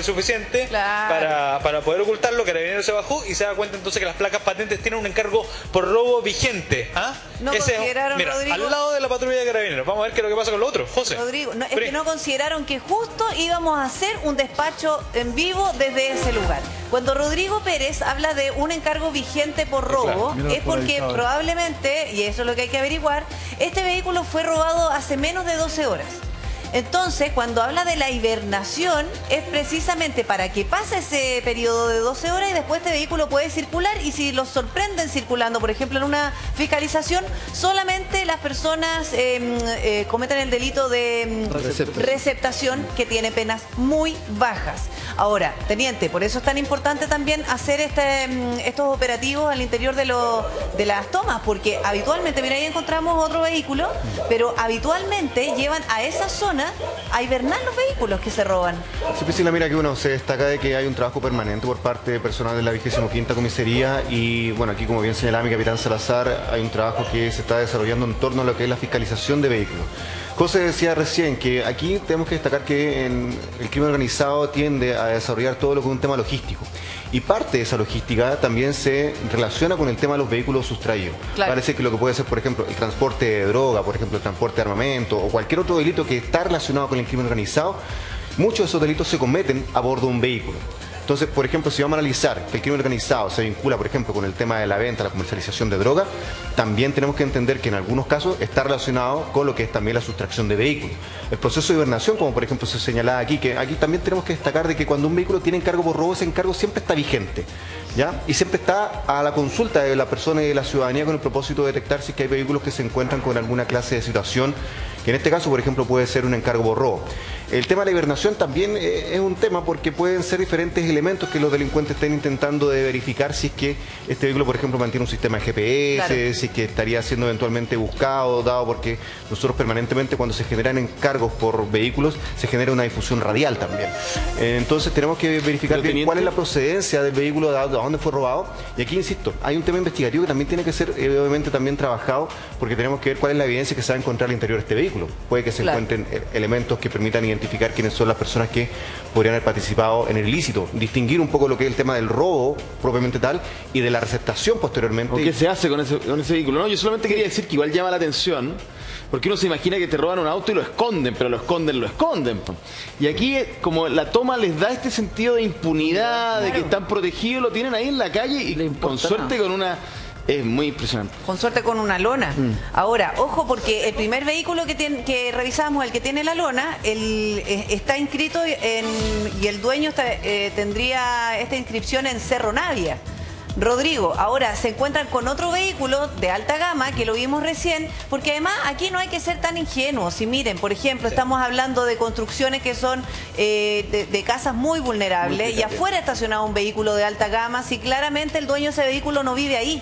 suficiente Claro. para, para poder ocultarlo. Carabineros se bajó y se da cuenta entonces que las placas patentes tienen un encargo por robo vigente. ¿Ah? No Ese es- consideraron, mira, Rodrigo- al lado de la patrulla de Carabineros. Vamos a ver qué es lo que pasa con lo otro. José. Rodrigo, no, es Pri. que no consideraron que justo íbamos a hacer un despacho en vivo desde ese lugar. Cuando Rodrigo Pérez habla de un encargo vigente por robo, Mira, es porque polarizador. probablemente, y eso es lo que hay que averiguar, este vehículo fue robado hace menos de doce horas. Entonces, cuando habla de la hibernación, es precisamente para que pase ese periodo de doce horas y después este vehículo puede circular, y si los sorprenden circulando, por ejemplo, en una fiscalización, solamente las personas eh, eh, cometen el delito de mm, Receptación. receptación, que tiene penas muy bajas. Ahora, teniente, por eso es tan importante también hacer este, mm, estos operativos al interior de, lo- de las tomas, porque habitualmente, mira, ahí encontramos otro vehículo, pero habitualmente llevan a esa zona a hibernar los vehículos que se roban. Sí, Priscila, mira que uno se destaca de que hay un trabajo permanente por parte de personal de la vigésima quinta comisaría y bueno, aquí como bien señalaba mi capitán Salazar, hay un trabajo que se está desarrollando en torno a lo que es la fiscalización de vehículos. José decía recién que aquí tenemos que destacar que en el crimen organizado tiende a desarrollar todo lo que es un tema logístico. Y parte de esa logística también se relaciona con el tema de los vehículos sustraídos. Claro. Parece que lo que puede ser, por ejemplo, el transporte de droga, por ejemplo, el transporte de armamento o cualquier otro delito que está relacionado con el crimen organizado, muchos de esos delitos se cometen a bordo de un vehículo. Entonces, por ejemplo, si vamos a analizar que el crimen organizado se vincula, por ejemplo, con el tema de la venta, la comercialización de droga, también tenemos que entender que en algunos casos está relacionado con lo que es también la sustracción de vehículos. El proceso de hibernación, como por ejemplo se señalaba aquí, que aquí también tenemos que destacar de que cuando un vehículo tiene encargo por robo, ese encargo siempre está vigente, ¿ya? Y siempre está a la consulta de la persona y de la ciudadanía con el propósito de detectar si es que hay vehículos que se encuentran con alguna clase de situación, que en este caso, por ejemplo, puede ser un encargo por robo. El tema de la hibernación también eh, es un tema porque pueden ser diferentes elementos que los delincuentes estén intentando de verificar si es que este vehículo, por ejemplo, mantiene un sistema de G P S, Claro. si es que estaría siendo eventualmente buscado, dado porque nosotros permanentemente cuando se generan encargos por vehículos se genera una difusión radial también. Eh, entonces tenemos que verificar Pero, bien teniente, cuál es la procedencia del vehículo, de a dónde fue robado. Y aquí, insisto, hay un tema investigativo que también tiene que ser eh, obviamente también trabajado porque tenemos que ver cuál es la evidencia que se va a encontrar al interior de este vehículo. Puede que se Claro. encuentren eh, elementos que permitan identificar quiénes son las personas que podrían haber participado en el ilícito, distinguir un poco lo que es el tema del robo propiamente tal y de la receptación posteriormente. ¿O qué se hace con ese, con ese vehículo? No, yo solamente quería decir que igual llama la atención, porque uno se imagina que te roban un auto y lo esconden, pero lo esconden, lo esconden. po. Y aquí, eh, como la toma les da este sentido de impunidad, de que están protegidos, lo tienen ahí en la calle y Le con importa suerte nada. con una... Es muy impresionante. Con suerte con una lona. Ahora, ojo, porque el primer vehículo que, tiene, que revisamos, el que tiene la lona, el, eh, está inscrito en, y el dueño está, eh, tendría esta inscripción en Cerro Navia. Rodrigo, ahora se encuentran con otro vehículo de alta gama que lo vimos recién, porque además aquí no hay que ser tan ingenuos. Y miren, por ejemplo, estamos hablando de construcciones que son eh, de, de casas muy vulnerables y afuera estacionado un vehículo de alta gama, si claramente el dueño de ese vehículo no vive ahí.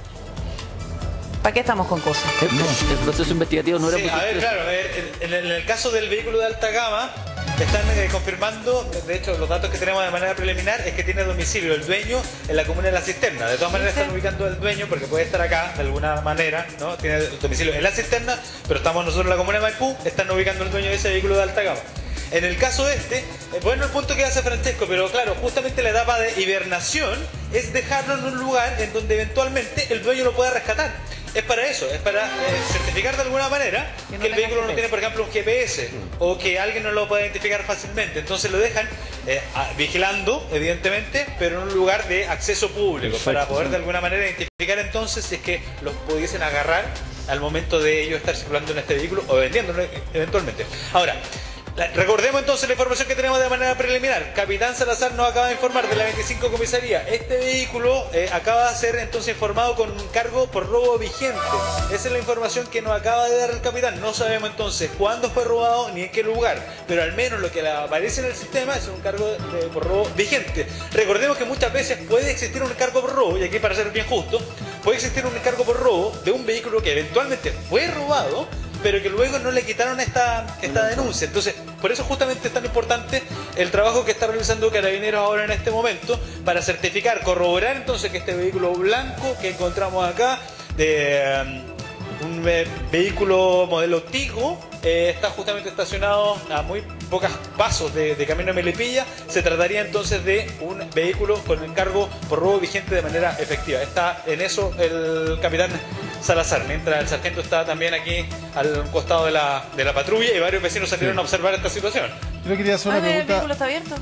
¿Para qué estamos con cosas? El proceso investigativo no era Sí, muy a ver, complejo. claro, eh, en, en el caso del vehículo de alta gama, están eh, confirmando, de hecho, los datos que tenemos de manera preliminar es que tiene domicilio el dueño en la comuna de La Cisterna. De todas maneras, están ubicando al dueño porque puede estar acá de alguna manera, ¿no? Tiene el domicilio en La Cisterna, pero estamos nosotros en la comuna de Maipú, están ubicando al dueño de ese vehículo de alta gama. En el caso este, eh, bueno el punto que hace Francesco, pero claro, justamente la etapa de hibernación es dejarlo en un lugar en donde eventualmente el dueño lo pueda rescatar. Es para eso, es para eh, certificar de alguna manera Que que, no el tenga vehículo G P S. no tiene, por ejemplo, un G P S o que alguien no lo pueda identificar fácilmente. Entonces lo dejan eh, a- vigilando, evidentemente, pero en un lugar de acceso público, para poder de alguna manera identificar entonces si es que los pudiesen agarrar al momento de ellos estar circulando en este vehículo o vendiéndolo eventualmente. Ahora, la- recordemos entonces la información que tenemos de manera preliminar. Capitán Salazar nos acaba de informar de la veinticinco comisaría. Este vehículo eh, acaba de ser entonces informado con un cargo por robo vigente. Esa es la información que nos acaba de dar el capitán. No sabemos entonces cuándo fue robado ni en qué lugar, pero al menos lo que le aparece en el sistema es un cargo de- por robo vigente. Recordemos que muchas veces puede existir un cargo por robo, y aquí para ser bien justo, puede existir un cargo por robo de un vehículo que eventualmente fue robado, pero que luego no le quitaron esta, esta denuncia. Entonces, por eso justamente es tan importante el trabajo que está realizando Carabineros ahora en este momento para certificar, corroborar entonces que este vehículo blanco que encontramos acá, de, un eh, vehículo modelo Tigo, eh, está justamente estacionado a muy pocos pasos de, de camino a Melipilla. Se trataría entonces de un vehículo con encargo por robo vigente de manera efectiva. Está en eso el capitán Salazar, mientras el sargento está también aquí al costado de la, de la patrulla, y varios vecinos salieron Sí. a observar esta situación. Yo le quería hacer una Ay, mira, el pregunta. vehículo está abierto.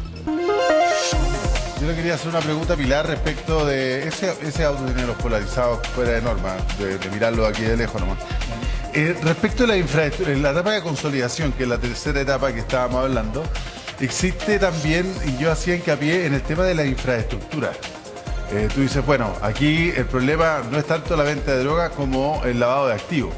Yo le quería hacer una pregunta a Pilar respecto de ese, ese auto tiene los polarizados fuera de norma, de, de mirarlo aquí de lejos nomás. Eh, respecto a la infraestructura, en la etapa de consolidación, que es la tercera etapa que estábamos hablando, existe también, y yo hacía hincapié en el tema de la infraestructura. Eh, tú dices, bueno, aquí el problema no es tanto la venta de droga como el lavado de activos.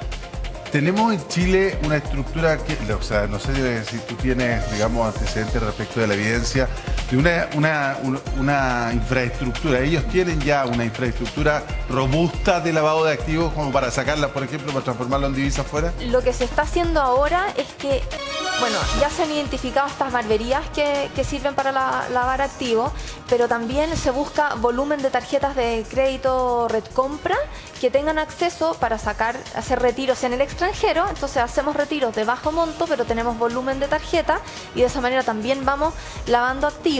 Tenemos en Chile una estructura que, o sea, no sé si tú tienes, digamos, antecedentes respecto de la evidencia de una, una, una, una infraestructura. Ellos tienen ya una infraestructura robusta de lavado de activos como para sacarla, por ejemplo, para transformarla en divisa afuera. Lo que se está haciendo ahora es que, bueno, ya se han identificado estas barberías que, que sirven para la- lavar activos, pero también se busca volumen de tarjetas de crédito Red Compra que tengan acceso para sacar, hacer retiros en el extranjero. Entonces hacemos retiros de bajo monto, pero tenemos volumen de tarjeta, y de esa manera también vamos lavando activos.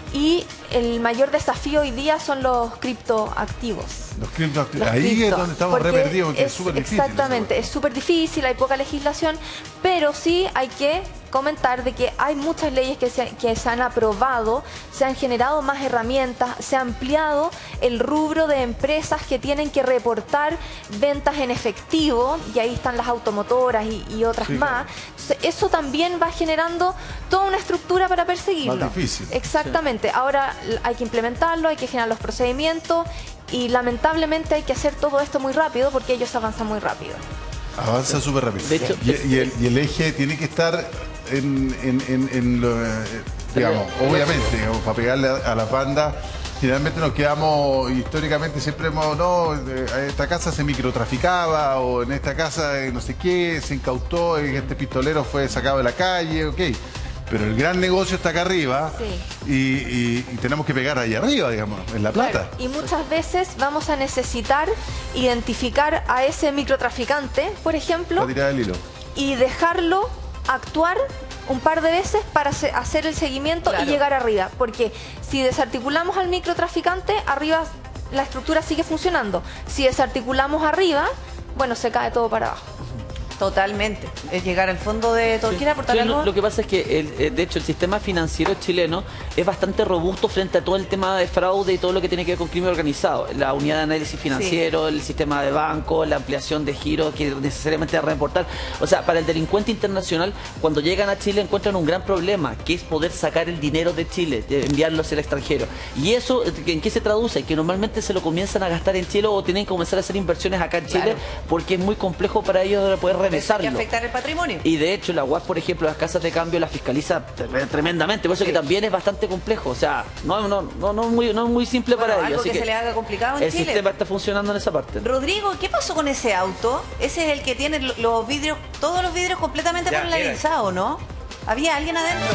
Y el mayor desafío hoy día son los criptoactivos. Los criptoactivos. Los Ahí es cripto, donde estamos re porque perdidos, porque es súper difícil. Exactamente, es súper difícil, hay poca legislación, pero sí hay que comentar de que hay muchas leyes que se, que se han aprobado, se han generado más herramientas, se ha ampliado el rubro de empresas que tienen que reportar ventas en efectivo, y ahí están las automotoras y, y otras Sí, más. Entonces, eso también va generando toda una estructura para perseguirlo. Más difícil. Exactamente. Ahora l- hay que implementarlo, hay que generar los procedimientos, y lamentablemente hay que hacer todo esto muy rápido porque ellos avanzan muy rápido. Avanza súper rápido. De hecho, y, y el, y el eje tiene que estar en, en, en, en lo, eh, digamos, obviamente, digamos, para pegarle a, a las bandas. Generalmente nos quedamos, históricamente siempre hemos, no, eh, esta casa se microtraficaba, o en esta casa eh, no sé qué, se incautó, eh, este pistolero fue sacado de la calle, ok. Pero el gran negocio está acá arriba, Sí. y, y- y tenemos que pegar ahí arriba, digamos, en La Plata. Claro, y muchas veces vamos a necesitar identificar a ese microtraficante, por ejemplo, Para tirar el hilo. y dejarlo actuar un par de veces para se- hacer el seguimiento Claro. y llegar arriba. Porque si desarticulamos al microtraficante, arriba la estructura sigue funcionando. Si desarticulamos arriba, bueno, se cae todo para abajo. Totalmente. Es llegar al fondo de todo. Sí. ¿Quieres aportar Sí, algo? lo, lo que pasa es que, el- eh, de hecho, el sistema financiero chileno es bastante robusto frente a todo el tema de fraude y todo lo que tiene que ver con crimen organizado. La unidad de análisis financiero, el sistema de banco, la ampliación de giros que necesariamente hay que reportar. O sea, para el delincuente internacional, cuando llegan a Chile encuentran un gran problema, que es poder sacar el dinero de Chile, de enviarlo hacia el extranjero. Y eso, ¿en qué se traduce? Que normalmente se lo comienzan a gastar en Chile, o tienen que comenzar a hacer inversiones acá en Chile, Claro. porque es muy complejo para ellos poder Hay que regresarlo. afectar el patrimonio. Y de hecho la U A S, por ejemplo, las casas de cambio las fiscaliza tre- tremendamente, por eso Sí. que también es bastante complejo, o sea, no, no, no, no, es muy, no es muy simple Bueno, para algo ellos. así que se le haga complicado en el Chile. sistema está funcionando en esa parte. Rodrigo, ¿qué pasó con ese auto? Ese es el que tiene lo- los vidrios, todos los vidrios completamente Ya, polarizados, ¿no? ¿Había alguien adentro?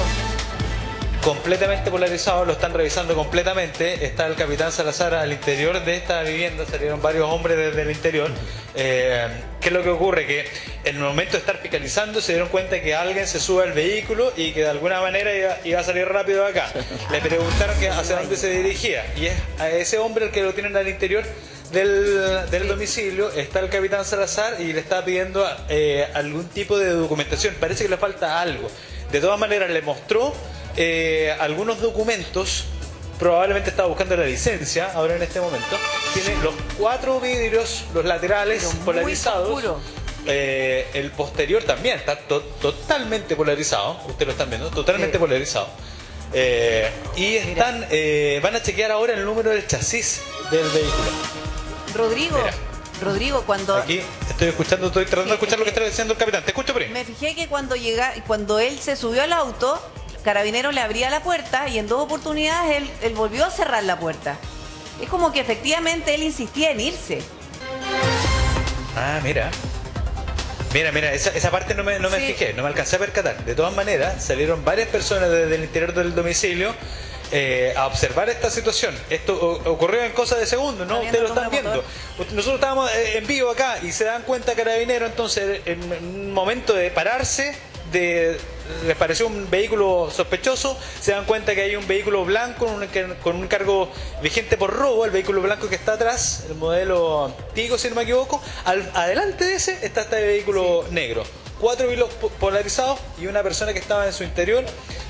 Completamente polarizado, lo están revisando completamente. Está el capitán Salazar al interior de esta vivienda, salieron varios hombres desde el interior. Eh, ¿Qué es lo que ocurre? Que en el momento de estar fiscalizando se dieron cuenta que alguien se sube al vehículo y que de alguna manera iba, iba a salir rápido de acá. Le preguntaron que hacia dónde se dirigía, y es a ese hombre el que lo tienen al interior del, del domicilio. Está el capitán Salazar y le está pidiendo eh, algún tipo de documentación. Parece que le falta algo. De todas maneras le mostró eh, algunos documentos. Probablemente estaba buscando la licencia ahora en este momento. Tiene los cuatro vidrios, los laterales Pero muy polarizados. oscuro. Eh, el posterior también está to- totalmente polarizado. Ustedes lo están viendo, totalmente Sí. polarizado. Eh, y están, eh, van a chequear ahora el número del chasis del vehículo. Rodrigo, Mira. Rodrigo, cuando Aquí estoy escuchando, estoy tratando de escuchar lo que está diciendo el capitán. Te escucho, Pri. me fijé que cuando llega, cuando él se subió al auto, Carabinero le abría la puerta y en dos oportunidades él, él volvió a cerrar la puerta. Es como que efectivamente él insistía en irse. Ah, mira. Mira, mira, esa, esa parte no me, no me Sí. fijé, no me alcancé a percatar. De todas maneras, salieron varias personas desde el interior del domicilio. eh, a observar esta situación. Esto o- ocurrió en cosas de segundos, ¿no? Ustedes lo están viendo. Nosotros estábamos eh, en vivo acá y se dan cuenta Carabineros, entonces en un momento de pararse, de, les pareció un vehículo sospechoso, se dan cuenta que hay un vehículo blanco con un, con un cargo vigente por robo, el vehículo blanco que está atrás, el modelo Tigo, si no me equivoco. Al, adelante de ese está este vehículo sí. negro. Cuatro vehículos polarizados y una persona que estaba en su interior,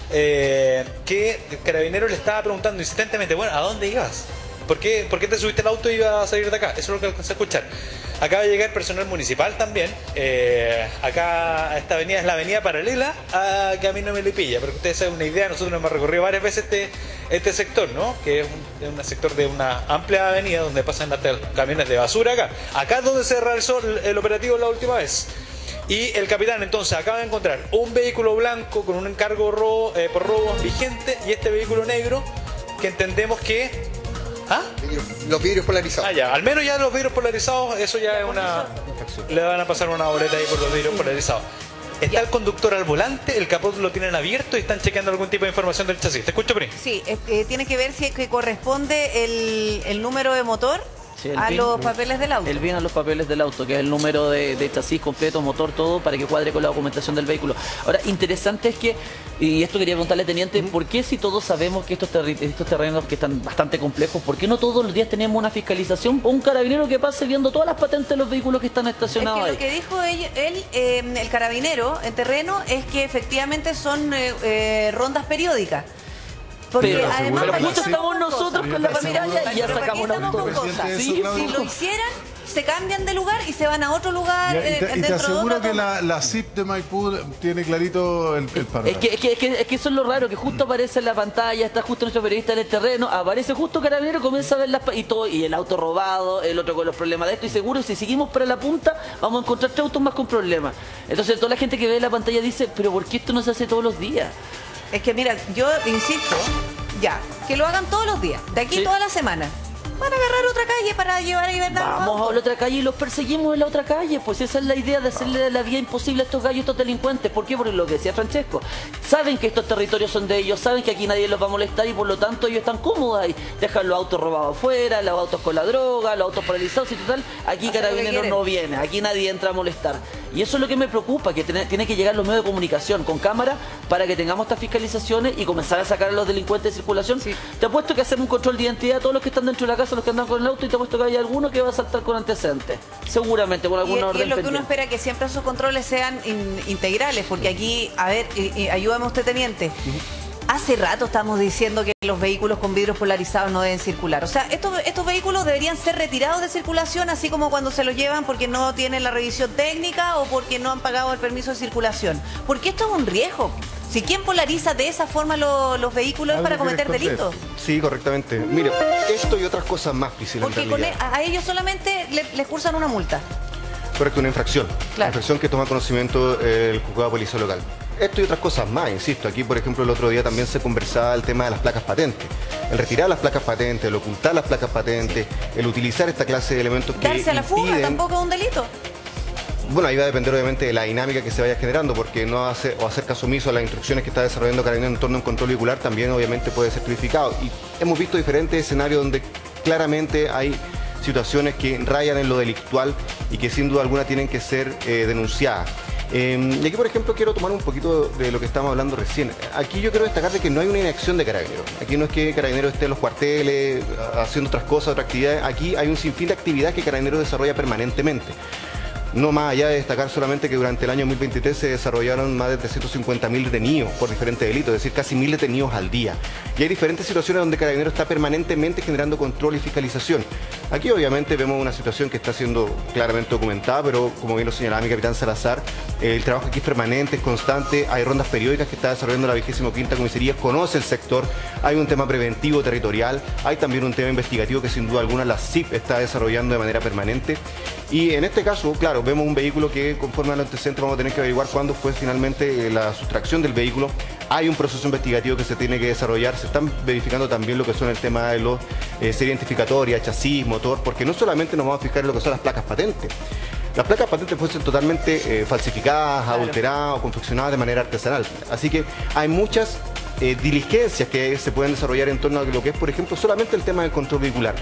eh, que el carabinero le estaba preguntando insistentemente, bueno, ¿a dónde ibas? ¿Por qué, ¿Por qué te subiste al auto y ibas a salir de acá? Eso es lo que alcancé a escuchar. Acaba de llegar personal municipal también. Eh, acá esta avenida es la avenida paralela a Camino Melipilla. Para que ustedes se den una idea, nosotros hemos recorrido varias veces este, este sector, ¿no? Que es un, es un sector de una amplia avenida donde pasan hasta camiones de basura acá. Acá es donde se realizó el, el operativo la última vez. Y el capitán entonces acaba de encontrar un vehículo blanco con un encargo robo, eh, por robo vigente y este vehículo negro que entendemos que... ¿Ah? Los vidrios polarizados. Ah, ya. Al menos ya los vidrios polarizados, eso ya es una... Le van a pasar una boleta ahí por los vidrios polarizados. Está el conductor al volante, el capot lo tienen abierto y están chequeando algún tipo de información del chasis. ¿Te escucho, Pri? Sí, eh, eh, tiene que ver si es que corresponde el, el número de motor Sí, el a B I N, los papeles del auto. El B I N a los papeles del auto, que es el número de, de chasis completo, motor, todo, para que cuadre con la documentación del vehículo. Ahora, interesante es que, y esto quería preguntarle, teniente, ¿por qué si todos sabemos que estos, terri- estos terrenos que están bastante complejos, por qué no todos los días tenemos una fiscalización o un carabinero que pase viendo todas las patentes de los vehículos que están estacionados es que ahí? lo que dijo él, él, eh, el carabinero en terreno, es que efectivamente son eh, eh, rondas periódicas. Porque Pero, además pero justo aquí estamos con nosotros cosas. con la pantalla y ya Pero aquí sacamos la estamos con auto. cosas. Presidente, Sí, eso, si claro. lo hicieran, se cambian de lugar y se van a otro lugar. Ya, y eh, te, y te dentro de aseguro otra que toma. la, la C I P de Maipú tiene clarito el, el panorama. Es que, es, que, es, que, es que eso es lo raro, que justo aparece en la pantalla, está justo nuestro periodista en el terreno, aparece justo carabinero, comienza a ver las pa- y todo, y el auto robado, el otro con los problemas de esto, y seguro si seguimos para la punta vamos a encontrar tres autos más con problemas. Entonces toda la gente que ve la pantalla dice, pero ¿por qué esto no se hace todos los días? Es que mira, yo insisto, ya, que lo hagan todos los días, de aquí Sí. toda la semana. Van a agarrar otra calle para llevar a hibernar. Vamos a la otra calle y los perseguimos en la otra calle. Pues esa es la idea de hacerle la vida imposible a estos gallos, a estos delincuentes. ¿Por qué? Porque lo que decía Francesco. Saben que estos territorios son de ellos, saben que aquí nadie los va a molestar y por lo tanto ellos están cómodos ahí. Dejan los autos robados afuera, los autos con la droga, los autos paralizados y total. Aquí Hacen lo que Carabineros quieren. no viene, aquí nadie entra a molestar. Y eso es lo que me preocupa, que tiene, tiene que llegar los medios de comunicación con cámara para que tengamos estas fiscalizaciones y comenzar a sacar a los delincuentes de circulación. Sí. Te apuesto que hacemos un control de identidad a todos los que están dentro de la casa, los que andan con el auto, y te apuesto que hay alguno que va a saltar con antecedentes. Seguramente, con Y, alguna y orden es lo que uno pendiente. espera, que siempre esos controles sean in- integrales, porque aquí, a ver, eh, eh, ayúdame usted, teniente. Hace rato estamos diciendo que los vehículos con vidrios polarizados no deben circular. O sea, estos, estos vehículos deberían ser retirados de circulación, así como cuando se los llevan porque no tienen la revisión técnica o porque no han pagado el permiso de circulación. Porque esto es un riesgo. Si quien polariza de esa forma lo- los vehículos es Algo para cometer quieres delitos. Sí, correctamente. Mire, esto y otras cosas más, Priscila, en Porque con realidad. e- a ellos solamente le- les cursan una multa. Correcto, una infracción. Una Claro. infracción que toma conocimiento eh, el juzgado de policía local. Esto y otras cosas más, insisto. Aquí, por ejemplo, el otro día también se conversaba el tema de las placas patentes. El retirar las placas patentes, el ocultar las placas patentes, el utilizar esta clase de elementos que Darse a la fuga impiden- tampoco es un delito. Bueno, ahí va a depender obviamente de la dinámica que se vaya generando, porque no hacer o hacer caso omiso a las instrucciones que está desarrollando Carabineros en torno a un control vehicular también obviamente puede ser tipificado. Y hemos visto diferentes escenarios donde claramente hay situaciones que rayan en lo delictual y que sin duda alguna tienen que ser eh, denunciadas. Eh, y aquí, por ejemplo, quiero tomar un poquito de lo que estamos hablando recién. Aquí yo quiero destacar de que no hay una inacción de Carabineros. Aquí no es que Carabineros esté en los cuarteles haciendo otras cosas, otras actividades. Aquí hay un sinfín de actividades que Carabineros desarrolla permanentemente. No más allá de destacar solamente que durante el año dos mil veintitrés se desarrollaron más de trescientos cincuenta mil detenidos por diferentes delitos, es decir, casi mil detenidos al día. Y hay diferentes situaciones donde Carabineros está permanentemente generando control y fiscalización. Aquí obviamente vemos una situación que está siendo claramente documentada, pero como bien lo señalaba mi capitán Salazar, el trabajo aquí es permanente, es constante, hay rondas periódicas que está desarrollando la vigésima quinta comisaría, conoce el sector, hay un tema preventivo territorial, hay también un tema investigativo que sin duda alguna la C I P está desarrollando de manera permanente. Y en este caso, claro, vemos un vehículo que conforme al antecedente vamos a tener que averiguar cuándo fue finalmente eh, la sustracción del vehículo. Hay un proceso investigativo que se tiene que desarrollar, se están verificando también lo que son el tema de los eh, serie identificatoria, chasis, motor, porque no solamente nos vamos a fijar en lo que son las placas patentes. Las placas patentes pueden ser totalmente eh, falsificadas, Claro. adulteradas o confeccionadas de manera artesanal. Así que hay muchas eh, diligencias que se pueden desarrollar en torno a lo que es, por ejemplo, solamente el tema del control vehicular.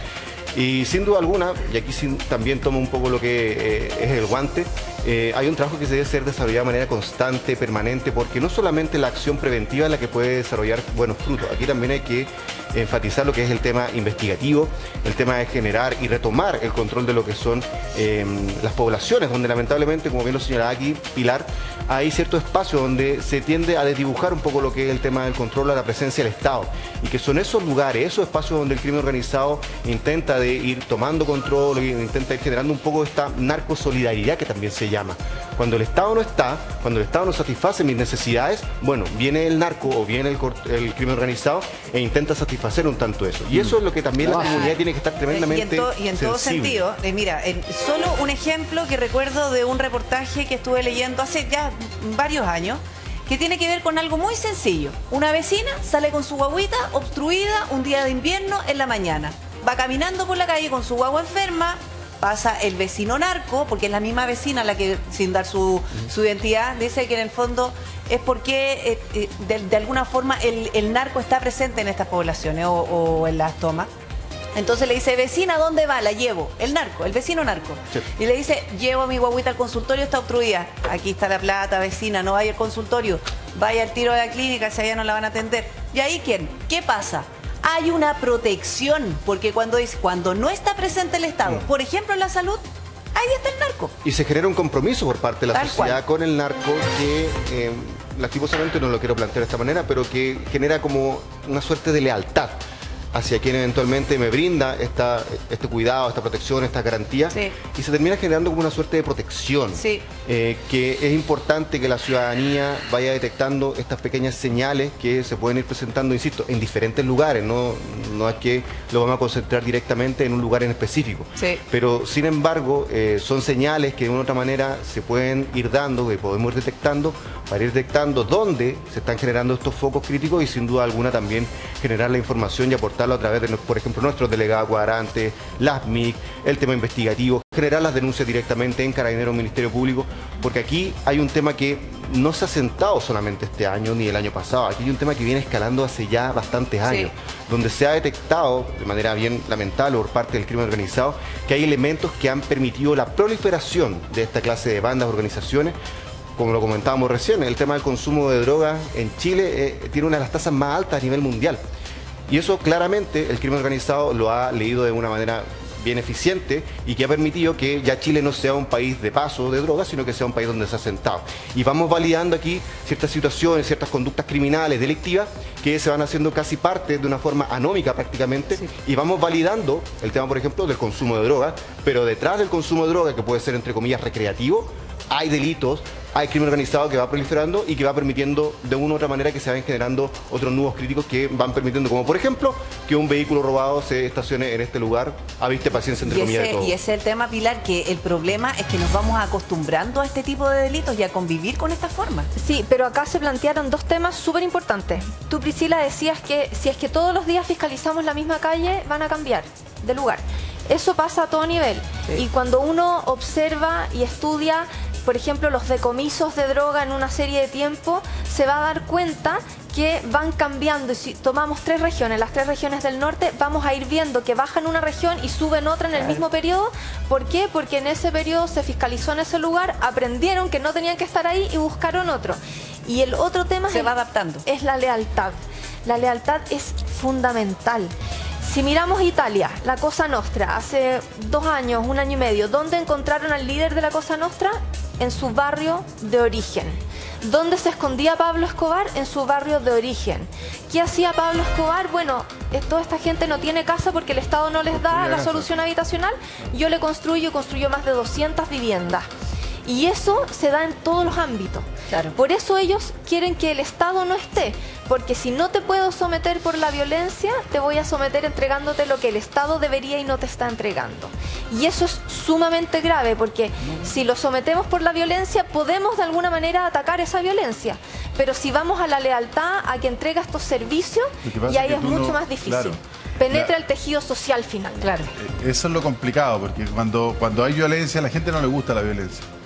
Y sin duda alguna, y aquí sin, también tomo un poco lo que eh, es el guante, eh, hay un trabajo que se debe ser desarrollado de manera constante, permanente, porque no solamente la acción preventiva es la que puede desarrollar buenos frutos, aquí también hay que enfatizar lo que es el tema investigativo, el tema de generar y retomar el control de lo que son eh, las poblaciones, donde lamentablemente, como bien lo señalaba aquí Pilar, hay cierto espacio donde se tiende a desdibujar un poco lo que es el tema del control a la presencia del Estado, y que son esos lugares, esos espacios donde el crimen organizado intenta de ir tomando control, intenta ir generando un poco esta narcosolidaridad que también se llama. Cuando el Estado no está, cuando el Estado no satisface mis necesidades, bueno, viene el narco o viene el, el crimen organizado e intenta satisfacer un tanto eso. Y eso es lo que también la comunidad tiene que estar tremendamente Y en, to, y en todo sensible. sentido, eh, mira, en, solo un ejemplo que recuerdo de un reportaje que estuve leyendo hace ya varios años, que tiene que ver con algo muy sencillo. Una vecina sale con su guaguita obstruida un día de invierno en la mañana. Va caminando por la calle con su guagua enferma, pasa el vecino narco, porque es la misma vecina la que, sin dar su, su identidad, dice que en el fondo es porque eh, de, de alguna forma el, el narco está presente en estas poblaciones o, o en las tomas. Entonces le dice, vecina, ¿dónde va? La llevo. El narco, el vecino narco. Sí. Y le dice, llevo a mi guaguita al consultorio, está obstruida. Aquí está la plata, vecina, no vaya al consultorio. Vaya al tiro de la clínica, si allá no la van a atender. ¿Y ahí quién? ¿Qué pasa? Hay una protección, porque cuando, dice, cuando no está presente el Estado, por ejemplo en la salud, ahí está el narco. Y se genera un compromiso por parte de la Tal sociedad cual. con el narco que, eh, lastimosamente no lo quiero plantear de esta manera, pero que genera como una suerte de lealtad hacia quien eventualmente me brinda esta, este cuidado, esta protección, esta garantía, sí. y se termina generando como una suerte de protección, sí. eh, que es importante que la ciudadanía vaya detectando estas pequeñas señales que se pueden ir presentando, insisto, en diferentes lugares, no, no es que lo vamos a concentrar directamente en un lugar en específico, sí. pero sin embargo eh, son señales que de una u otra manera se pueden ir dando, que podemos ir detectando, para ir detectando dónde se están generando estos focos críticos y sin duda alguna también generar la información y aportarlo a través de, por ejemplo, nuestros delegados cuadrantes, las M I C, el tema investigativo, generar las denuncias directamente en Carabineros, Ministerio Público, porque aquí hay un tema que no se ha sentado solamente este año ni el año pasado, aquí hay un tema que viene escalando hace ya bastantes años, sí. donde se ha detectado de manera bien lamentable por parte del crimen organizado que hay elementos que han permitido la proliferación de esta clase de bandas, organizaciones. Como lo comentábamos recién, el tema del consumo de drogas en Chile eh, tiene una de las tasas más altas a nivel mundial. Y eso claramente el crimen organizado lo ha leído de una manera bien eficiente y que ha permitido que ya Chile no sea un país de paso de drogas, sino que sea un país donde se ha sentado. Y vamos validando aquí ciertas situaciones, ciertas conductas criminales, delictivas, que se van haciendo casi parte de una forma anómica prácticamente, sí. y vamos validando el tema, por ejemplo, del consumo de drogas, pero detrás del consumo de drogas, que puede ser entre comillas recreativo, hay delitos, hay crimen organizado que va proliferando y que va permitiendo de una u otra manera que se vayan generando otros nuevos críticos que van permitiendo, como por ejemplo, que un vehículo robado se estacione en este lugar a vista y paciencia entre y comillas ese, de todo. Y ese es el tema, Pilar, que el problema es que nos vamos acostumbrando a este tipo de delitos y a convivir con esta forma. Sí, pero acá se plantearon dos temas súper importantes. Tú, Priscila, decías que si es que todos los días fiscalizamos la misma calle, van a cambiar de lugar. Eso pasa a todo nivel. Sí. Y cuando uno observa y estudia, por ejemplo, los decomisos de droga en una serie de tiempo, se va a dar cuenta que van cambiando. Y si tomamos tres regiones, las tres regiones del norte, vamos a ir viendo que bajan una región y suben otra en el mismo periodo. ¿Por qué? Porque en ese periodo se fiscalizó en ese lugar, aprendieron que no tenían que estar ahí y buscaron otro. Y el otro tema se es, va adaptando. Es la lealtad. La lealtad es fundamental. Si miramos Italia, la Cosa Nostra, hace dos años, un año y medio, ¿dónde encontraron al líder de la Cosa Nostra? En su barrio de origen. ¿Dónde se escondía Pablo Escobar? En su barrio de origen. ¿Qué hacía Pablo Escobar? Bueno, toda esta gente no tiene casa porque el Estado no les da la solución habitacional. Yo le construyo, construyo más de doscientas viviendas. Y eso se da en todos los ámbitos. Claro. Por eso ellos quieren que el Estado no esté, porque si no te puedo someter por la violencia, te voy a someter entregándote lo que el Estado debería y no te está entregando. Y eso es sumamente grave, porque si lo sometemos por la violencia, podemos de alguna manera atacar esa violencia. Pero si vamos a la lealtad, a que entrega estos servicios, y ahí es, es mucho no, más difícil. Claro. Penetra la, el tejido social final. Claro. Eso es lo complicado, porque cuando, cuando hay violencia, a la gente no le gusta la violencia.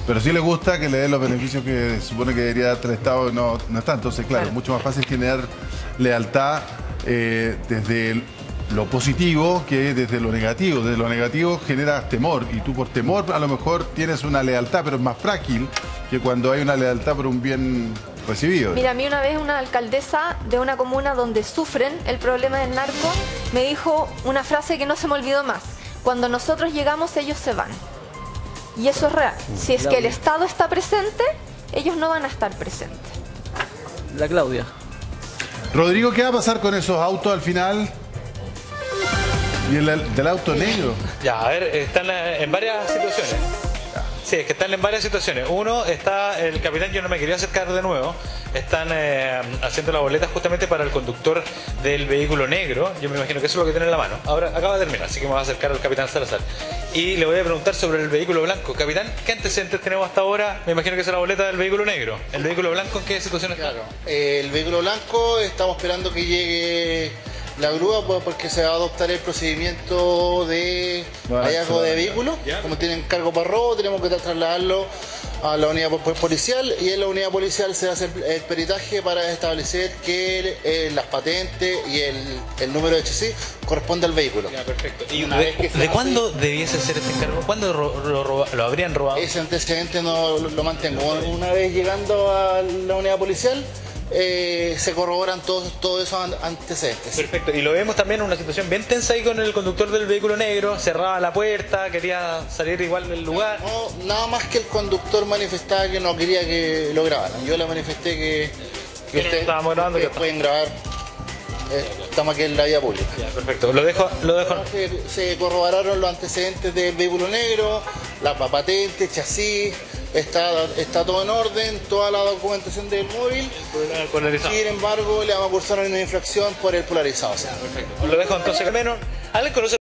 pero sí le gusta que le den los beneficios que se supone que debería darte el Estado y no, no está. Entonces, claro, es mucho más fácil generar lealtad eh, desde el, lo positivo que desde lo negativo. Desde lo negativo generas temor y tú por temor a lo mejor tienes una lealtad, pero es más frágil que cuando hay una lealtad por un bien recibido. Mira, a mí una vez una alcaldesa de una comuna donde sufren el problema del narco me dijo una frase que no se me olvidó más. Cuando nosotros llegamos, ellos se van. Y eso es real. Si es que el Estado está presente, ellos no van a estar presentes. La Claudia. Rodrigo, ¿qué va a pasar con esos autos al final? ¿Y el del auto negro? Ya, a ver, están en varias situaciones. Sí, es que están en varias situaciones. Uno, está el capitán, yo no me quería acercar de nuevo. Están eh, haciendo la boleta justamente para el conductor del vehículo negro. Yo me imagino que eso es lo que tiene en la mano. Ahora acaba de terminar, así que me voy a acercar al capitán Salazar. Y le voy a preguntar sobre el vehículo blanco. Capitán, ¿qué antecedentes tenemos hasta ahora? Me imagino que es la boleta del vehículo negro. ¿El vehículo blanco en qué situación está? Claro, eh, el vehículo blanco estamos esperando que llegue la grúa pues, porque se va a adoptar el procedimiento de hallazgo de vehículos. Como tienen cargo para robo, tenemos que trasladarlo a la unidad policial y en la unidad policial se hace el, el peritaje para establecer que eh, las patentes y el, el número de chasis corresponde al vehículo. Ya, perfecto. ¿Y una de, vez que ¿de cuándo hace, debiese ser este encargo? ¿Cuándo ro, lo, lo, lo habrían robado? Ese antecedente no lo, lo mantengo. Una vez llegando a la unidad policial, Eh, se corroboran todos, todos esos antecedentes. Perfecto, y lo vemos también en una situación bien tensa ahí con el conductor del vehículo negro, cerraba la puerta, quería salir igual del lugar. No, nada más que el conductor manifestaba que no quería que lo grabaran. Yo le manifesté que, que ustedes estábamos grabando, que pueden grabar. Eh, estamos aquí en la vía pública. Ya, perfecto, lo dejo. Lo dejo. Se, se corroboraron los antecedentes del vehículo negro, la patente, chasis. Está, está todo en orden, toda la documentación del móvil. Sin embargo, le vamos a cursar una infracción por el polarizado. Perfecto. Lo dejo entonces al menos. ¿Alguien conoce